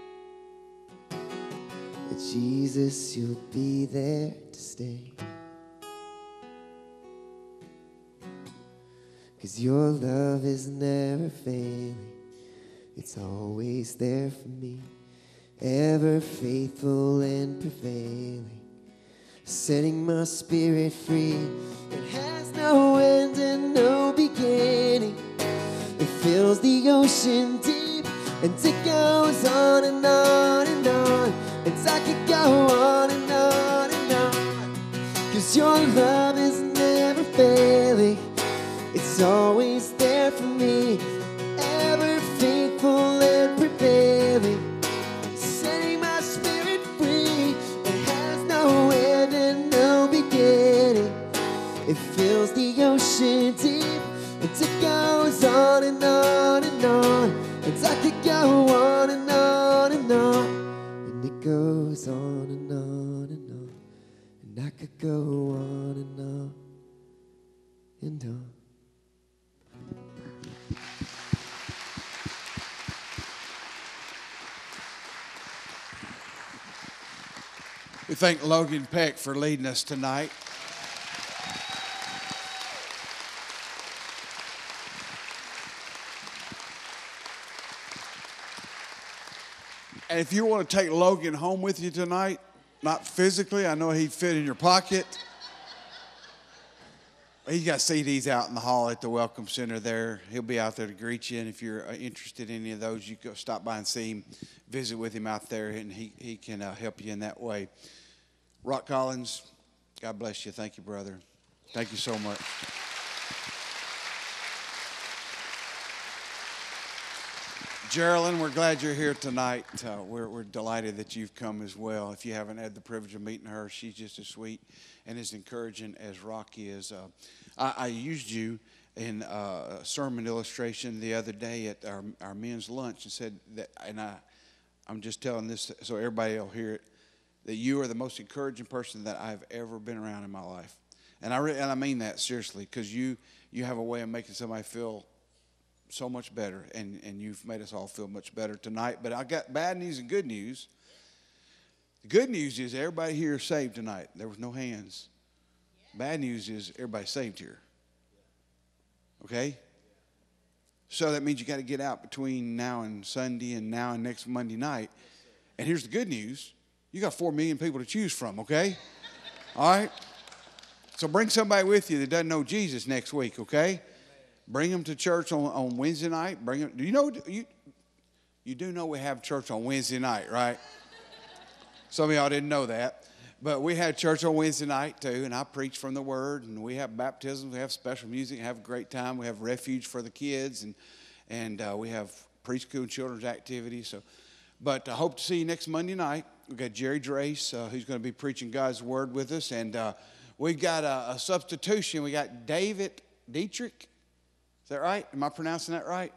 Jesus, you'll be there to stay. 'Cause your love is never failing. It's always there for me, ever faithful and prevailing, setting my spirit free. It has no end and no beginning. It fills the ocean deep, and it goes on and on and on. And I could go on and on and on. 'Cause your love is never failing. It's always there for me, ever faithful and prevailing, setting my spirit free. It has no end and no beginning. It fills the ocean deep, and it goes on and on and on. And I could go on and on and on. And it goes on and on and on. And I could go on and on and on. We thank Logan Peck for leading us tonight. And if you want to take Logan home with you tonight, not physically, I know he'd fit in your pocket. He's got C Ds out in the hall at the Welcome Center there. He'll be out there to greet you. And if you're interested in any of those, you go stop by and see him, visit with him out there, and he, he can uh, help you in that way. Rock Collins, God bless you. Thank you, brother. Thank you so much. Geraldine, we're glad you're here tonight. Uh, we're, we're delighted that you've come as well. If you haven't had the privilege of meeting her, she's just as sweet and as encouraging as Rocky is. Uh, I, I used you in uh, a sermon illustration the other day at our, our men's lunch and said that, and I, I'm just telling this so everybody will hear it, that you are the most encouraging person that I've ever been around in my life. And I, re- and I mean that seriously, because you, you have a way of making somebody feel so much better, and, and you've made us all feel much better tonight. But I got bad news and good news. The good news is everybody here is saved tonight. There was no hands. Bad news is everybody's saved here. Okay? So that means you got to get out between now and Sunday and now and next Monday night. And here's the good news. You got four million people to choose from, okay? All right? So bring somebody with you that doesn't know Jesus next week, okay? Bring them to church on, on Wednesday night. Bring them. Do you know, you, you do know we have church on Wednesday night, right? Some of y'all didn't know that. But we had church on Wednesday night, too, and I preach from the Word, and we have baptisms, we have special music, have a great time. We have refuge for the kids, and, and uh, we have preschool and children's activities. So, But I hope to see you next Monday night. We've got Jerry Drace, uh, who's going to be preaching God's Word with us. And uh, we've got a, a substitution. We got David Dietrich. Is that right? Am I pronouncing that right?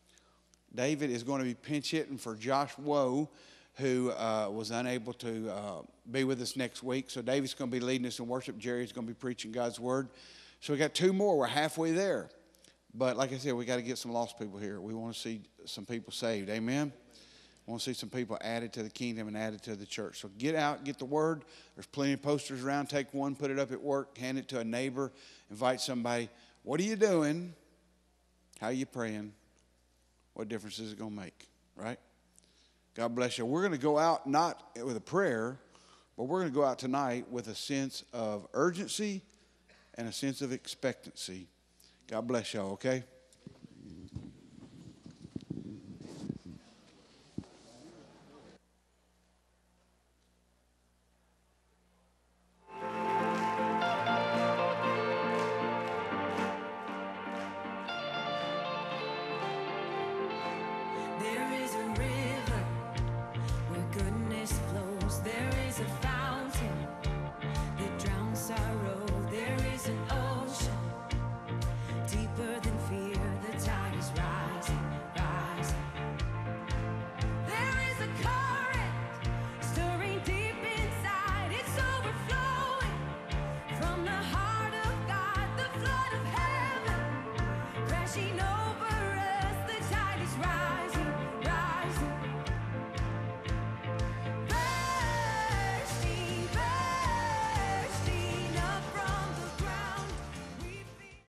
David is going to be pinch hitting for Josh Woe, who uh, was unable to uh, be with us next week. So David's going to be leading us in worship. Jerry's going to be preaching God's Word. So we got two more. We're halfway there. But like I said, we got to get some lost people here. We want to see some people saved. Amen? We want to see some people added to the kingdom and added to the church. So get out, get the Word. There's plenty of posters around. Take one, put it up at work, hand it to a neighbor, invite somebody. What are you doing? How are you praying? What difference is it going to make, right? God bless you. We're going to go out not with a prayer, but we're going to go out tonight with a sense of urgency and a sense of expectancy. God bless y'all, okay? She knows.